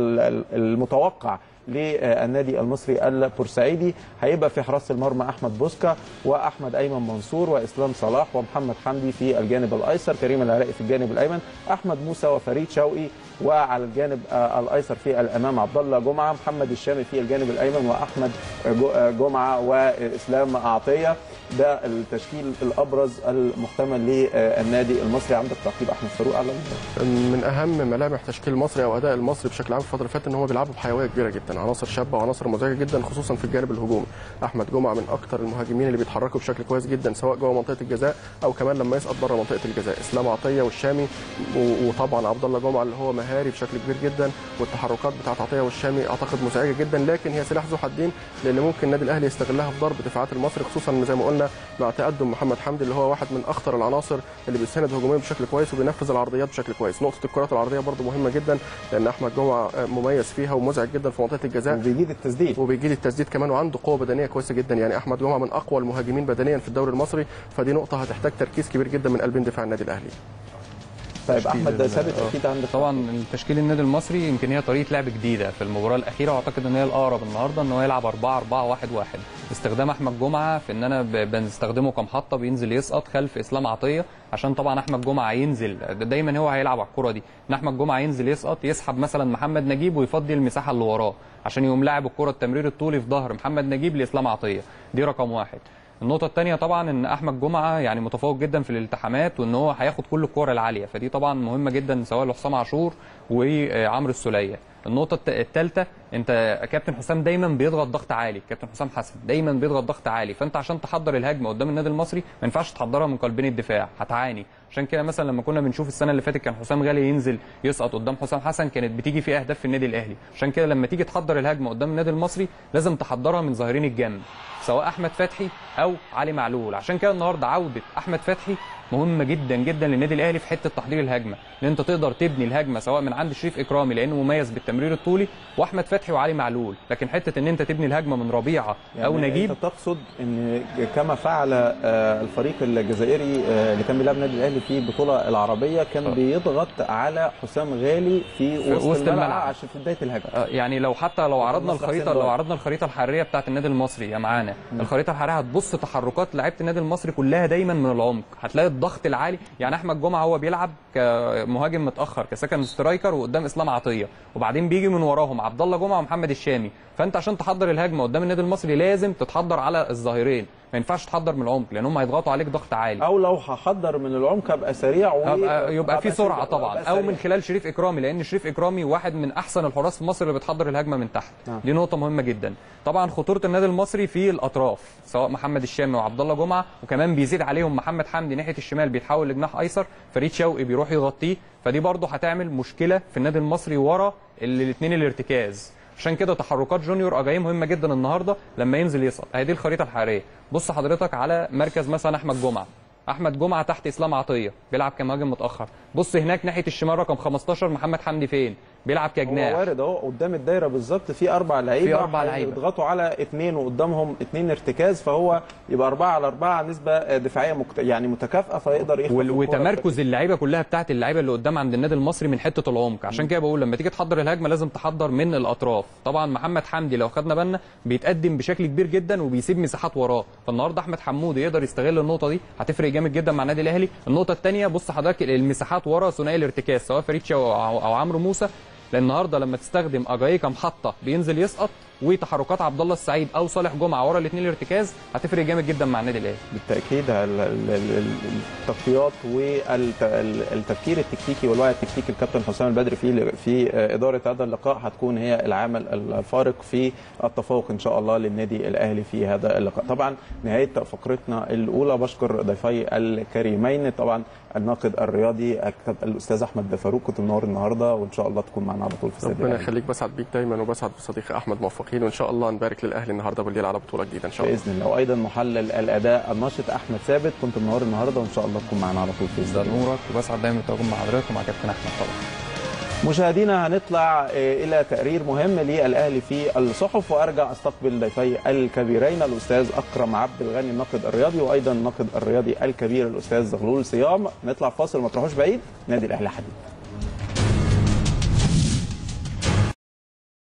المتوقع للنادي المصري البورسعيدي هيبقى في حراسه المرمى احمد بوسكا واحمد ايمن منصور واسلام صلاح ومحمد حمدي في الجانب الايسر، كريم العراقي في الجانب الايمن، احمد موسى وفريد شوقي، وعلى الجانب الايسر في الامام عبد الله جمعه، محمد الشامي في الجانب الايمن واحمد جمعه واسلام عطيه. ده التشكيل الابرز المحتمل للنادي المصري. عندك تعقيب احمد فاروق على من اهم ملامح تشكيل المصري او اداء المصري بشكل عام في الفتره اللي فاتت ان هو بيلعبوا بحيويه كبيره جدا، عناصر شابه وعناصر مزعجه جدا خصوصا في الجانب الهجومي. احمد جمعه من اكثر المهاجمين اللي بيتحركوا بشكل كويس جدا سواء جوه منطقه الجزاء او كمان لما يسقط بره منطقه الجزاء. اسلام عطيه والشامي وطبعا عبد الله جمعه اللي هو مهاري بشكل كبير جدا، والتحركات بتاعت عطيه والشامي اعتقد مزعجه جدا، لكن هي سلاح ذو حدين لان ممكن النادي الاهلي يستغلها في ضرب دفاعات المصري، خصوصا زي ما قلنا مع تقدم محمد حمدي اللي هو واحد من اخطر العناصر اللي بيساند هجوميا بشكل كويس وبينفذ العرضيات بشكل كويس. نقطه الكرات العرضيه برده مهمه جدا لان احمد جمعه مميز فيها ومزعج جدا في منطقه الجزاء، وبيجيد التسديد وبيجيد التسديد كمان، وعنده قوه بدنيه كويسه جدا. يعني احمد جمعه من اقوى المهاجمين بدنيا في الدوري المصري، فدي نقطه هتحتاج تركيز كبير جدا من قلبين دفاع النادي الاهلي. طيب احمد ثابت اكيد عندك طبعا التشكيل النادي المصري يمكن هي طريقه لعب جديده في المباراه الاخيره، واعتقد ان هي الاقرب النهارده ان هو يلعب أربعة أربعة واحد واحد. استخدام احمد جمعه في ان انا بنستخدمه كمحطه بينزل يسقط خلف اسلام عطيه، عشان طبعا احمد جمعه ينزل دايما هو هيلعب على الكره دي، ان احمد جمعه ينزل يسقط يسحب مثلا محمد نجيب ويفضي المساحه اللي وراه عشان يقوم لاعب الكره التمرير الطولي في ظهر محمد نجيب لاسلام عطيه. دي رقم واحد. النقطة الثانية طبعا ان احمد جمعة يعني متفوق جدا في الالتحامات وان هو هياخد كل الكور العالية، فدي طبعا مهمة جدا سواء لحسام عاشور وعمرو السولية. النقطة الثالثة انت كابتن حسام دايما بيضغط ضغط عالي، كابتن حسام حسن دايما بيضغط ضغط عالي، فانت عشان تحضر الهجمة قدام النادي المصري ما ينفعش تحضرها من قلبين الدفاع، هتعاني. عشان كده مثلا لما كنا بنشوف السنة اللي فاتت كان حسام غالي ينزل يسقط قدام حسام حسن كانت بتيجي فيه اهداف في النادي الاهلي، عشان كده لما تيجي تحضر الهجمة قدام النادي المصري لازم تحضرها من ظاهرين الجنب سواء احمد فتحي او علي معلول. عشان كده النهارده عوده احمد فتحي مهمه جدا جدا للنادي الاهلي في حته تحضير الهجمه، لان انت تقدر تبني الهجمه سواء من عند شريف اكرامي لانه مميز بالتمرير الطولي واحمد فتحي وعلي معلول، لكن حته ان انت تبني الهجمه من ربيعه يعني او نجيب. انت تقصد ان كما فعل الفريق الجزائري اللي كان بيلعب النادي الاهلي في البطوله العربيه كان بيضغط على حسام غالي في وسط, وسط الملعب عشان في بدايه الهجمه. يعني لو حتى لو عرضنا الخريطه لو عرضنا الخريطه الحراريه بتاعه النادي المصري يا معانا، الخريطه الحراريه هتبص تحركات لعيبه النادي المصري كلها دايما من العمق، هتلاقي الضغط العالي. يعني احمد جمعه هو بيلعب كمهاجم متاخر كسكند سترايكر وقدام اسلام عطيه، وبعدين بيجي من وراهم عبد الله جمعه ومحمد الشامي، فانت عشان تحضر الهجمه قدام النادي المصري لازم تتحضر على الظاهرين، ما ينفعش تحضر من العمق لان هم هيضغطوا عليك ضغط عالي. او لو هحضر من العمق ابقى سريع ويبقى يبقى في سرعه طبعا، او من خلال شريف اكرامي لان شريف اكرامي واحد من احسن الحراس في مصر اللي بتحضر الهجمه من تحت. آه. دي نقطه مهمه جدا. طبعا خطوره النادي المصري في الاطراف سواء محمد الشامي وعبد الله جمعه، وكمان بيزيد عليهم محمد حمدي ناحيه الشمال بيتحول لجناح ايسر، فريد شوقي بيروح يغطيه، فدي برضه هتعمل مشكله في النادي المصري ورا الاثنين الارتكاز. عشان كده تحركات جونيور اجاي مهمه جدا النهارده لما ينزل يسقط. اهي دي الخريطه الحراريه. بص حضرتك على مركز مثلا احمد جمعه، احمد جمعه تحت اسلام عطيه بيلعب كمهاجم متاخر، بص هناك ناحيه الشمال رقم خمستاشر محمد حمدي فين؟ بيلعب كجناح. هو وارد اهو قدام الدايره بالظبط في اربع لعيبه، في اربع لعيبه يضغطوا على اثنين وقدامهم اثنين ارتكاز، فهو يبقى اربعه على اربعه نسبه دفاعيه مكت... يعني متكافئه، فيقدر يخطف وتمركز اللعيبه كلها بتاعت اللعيبه اللي قدام عند النادي المصري من حته العمق. عشان كده بقول لما تيجي تحضر الهجمه لازم تحضر من الاطراف. طبعا محمد حمدي لو خدنا بالنا بيتقدم بشكل كبير جدا وبيسيب مساحات وراه، فالنهارده احمد حمودي يقدر يستغل النقطه دي، هتفرق جامد جدا مع النادي الاهلي. النقطه الثانيه بص حضرتك المساحات ورا ثنائي الارتكاز سواء فريد شوقي او عمرو موسى، لان النهارده لما تستخدم اجاي كمحطه بينزل يسقط، وتحركات عبد الله السعيد او صالح جمعه ورا الاثنين الارتكاز هتفرق جامد جدا مع النادي الاهلي. بالتاكيد التغطيات والتفكير التكتيكي والوعي التكتيكي الكابتن حسام البدري في في اداره هذا اللقاء هتكون هي العامل الفارق في التفوق ان شاء الله للنادي الاهلي في هذا اللقاء. طبعا نهايه فقرتنا الاولى بشكر ضيفي الكريمين، طبعا الناقد الرياضي الاستاذ احمد فاروق، كنت منور النهارده وان شاء الله تكون معنا على طول في استاد ربنا يخليك، بسعد بيك دايما وبسعد بصديقي احمد، موفقين وان شاء الله نبارك للاهلي النهارده بالليل على بطوله جديده ان شاء الله باذن الله. وايضا محلل الاداء الناشط احمد ثابت، كنت منور النهارده وان شاء الله تكون معنا على طول في استاد نورك، وبسعد دايما بالتواجد مع حضرتك ومع كابتن احمد. طبعا مشاهدينا هنطلع الى تقرير مهم للاهلي في الصحف، وارجع استقبل ضيفي الكبيرين الاستاذ اكرم عبد الغني الناقد الرياضي، وايضا الناقد الرياضي الكبير الاستاذ زغلول صيام. نطلع فاصل ما تروحوش بعيد، نادي الاهلي حديث.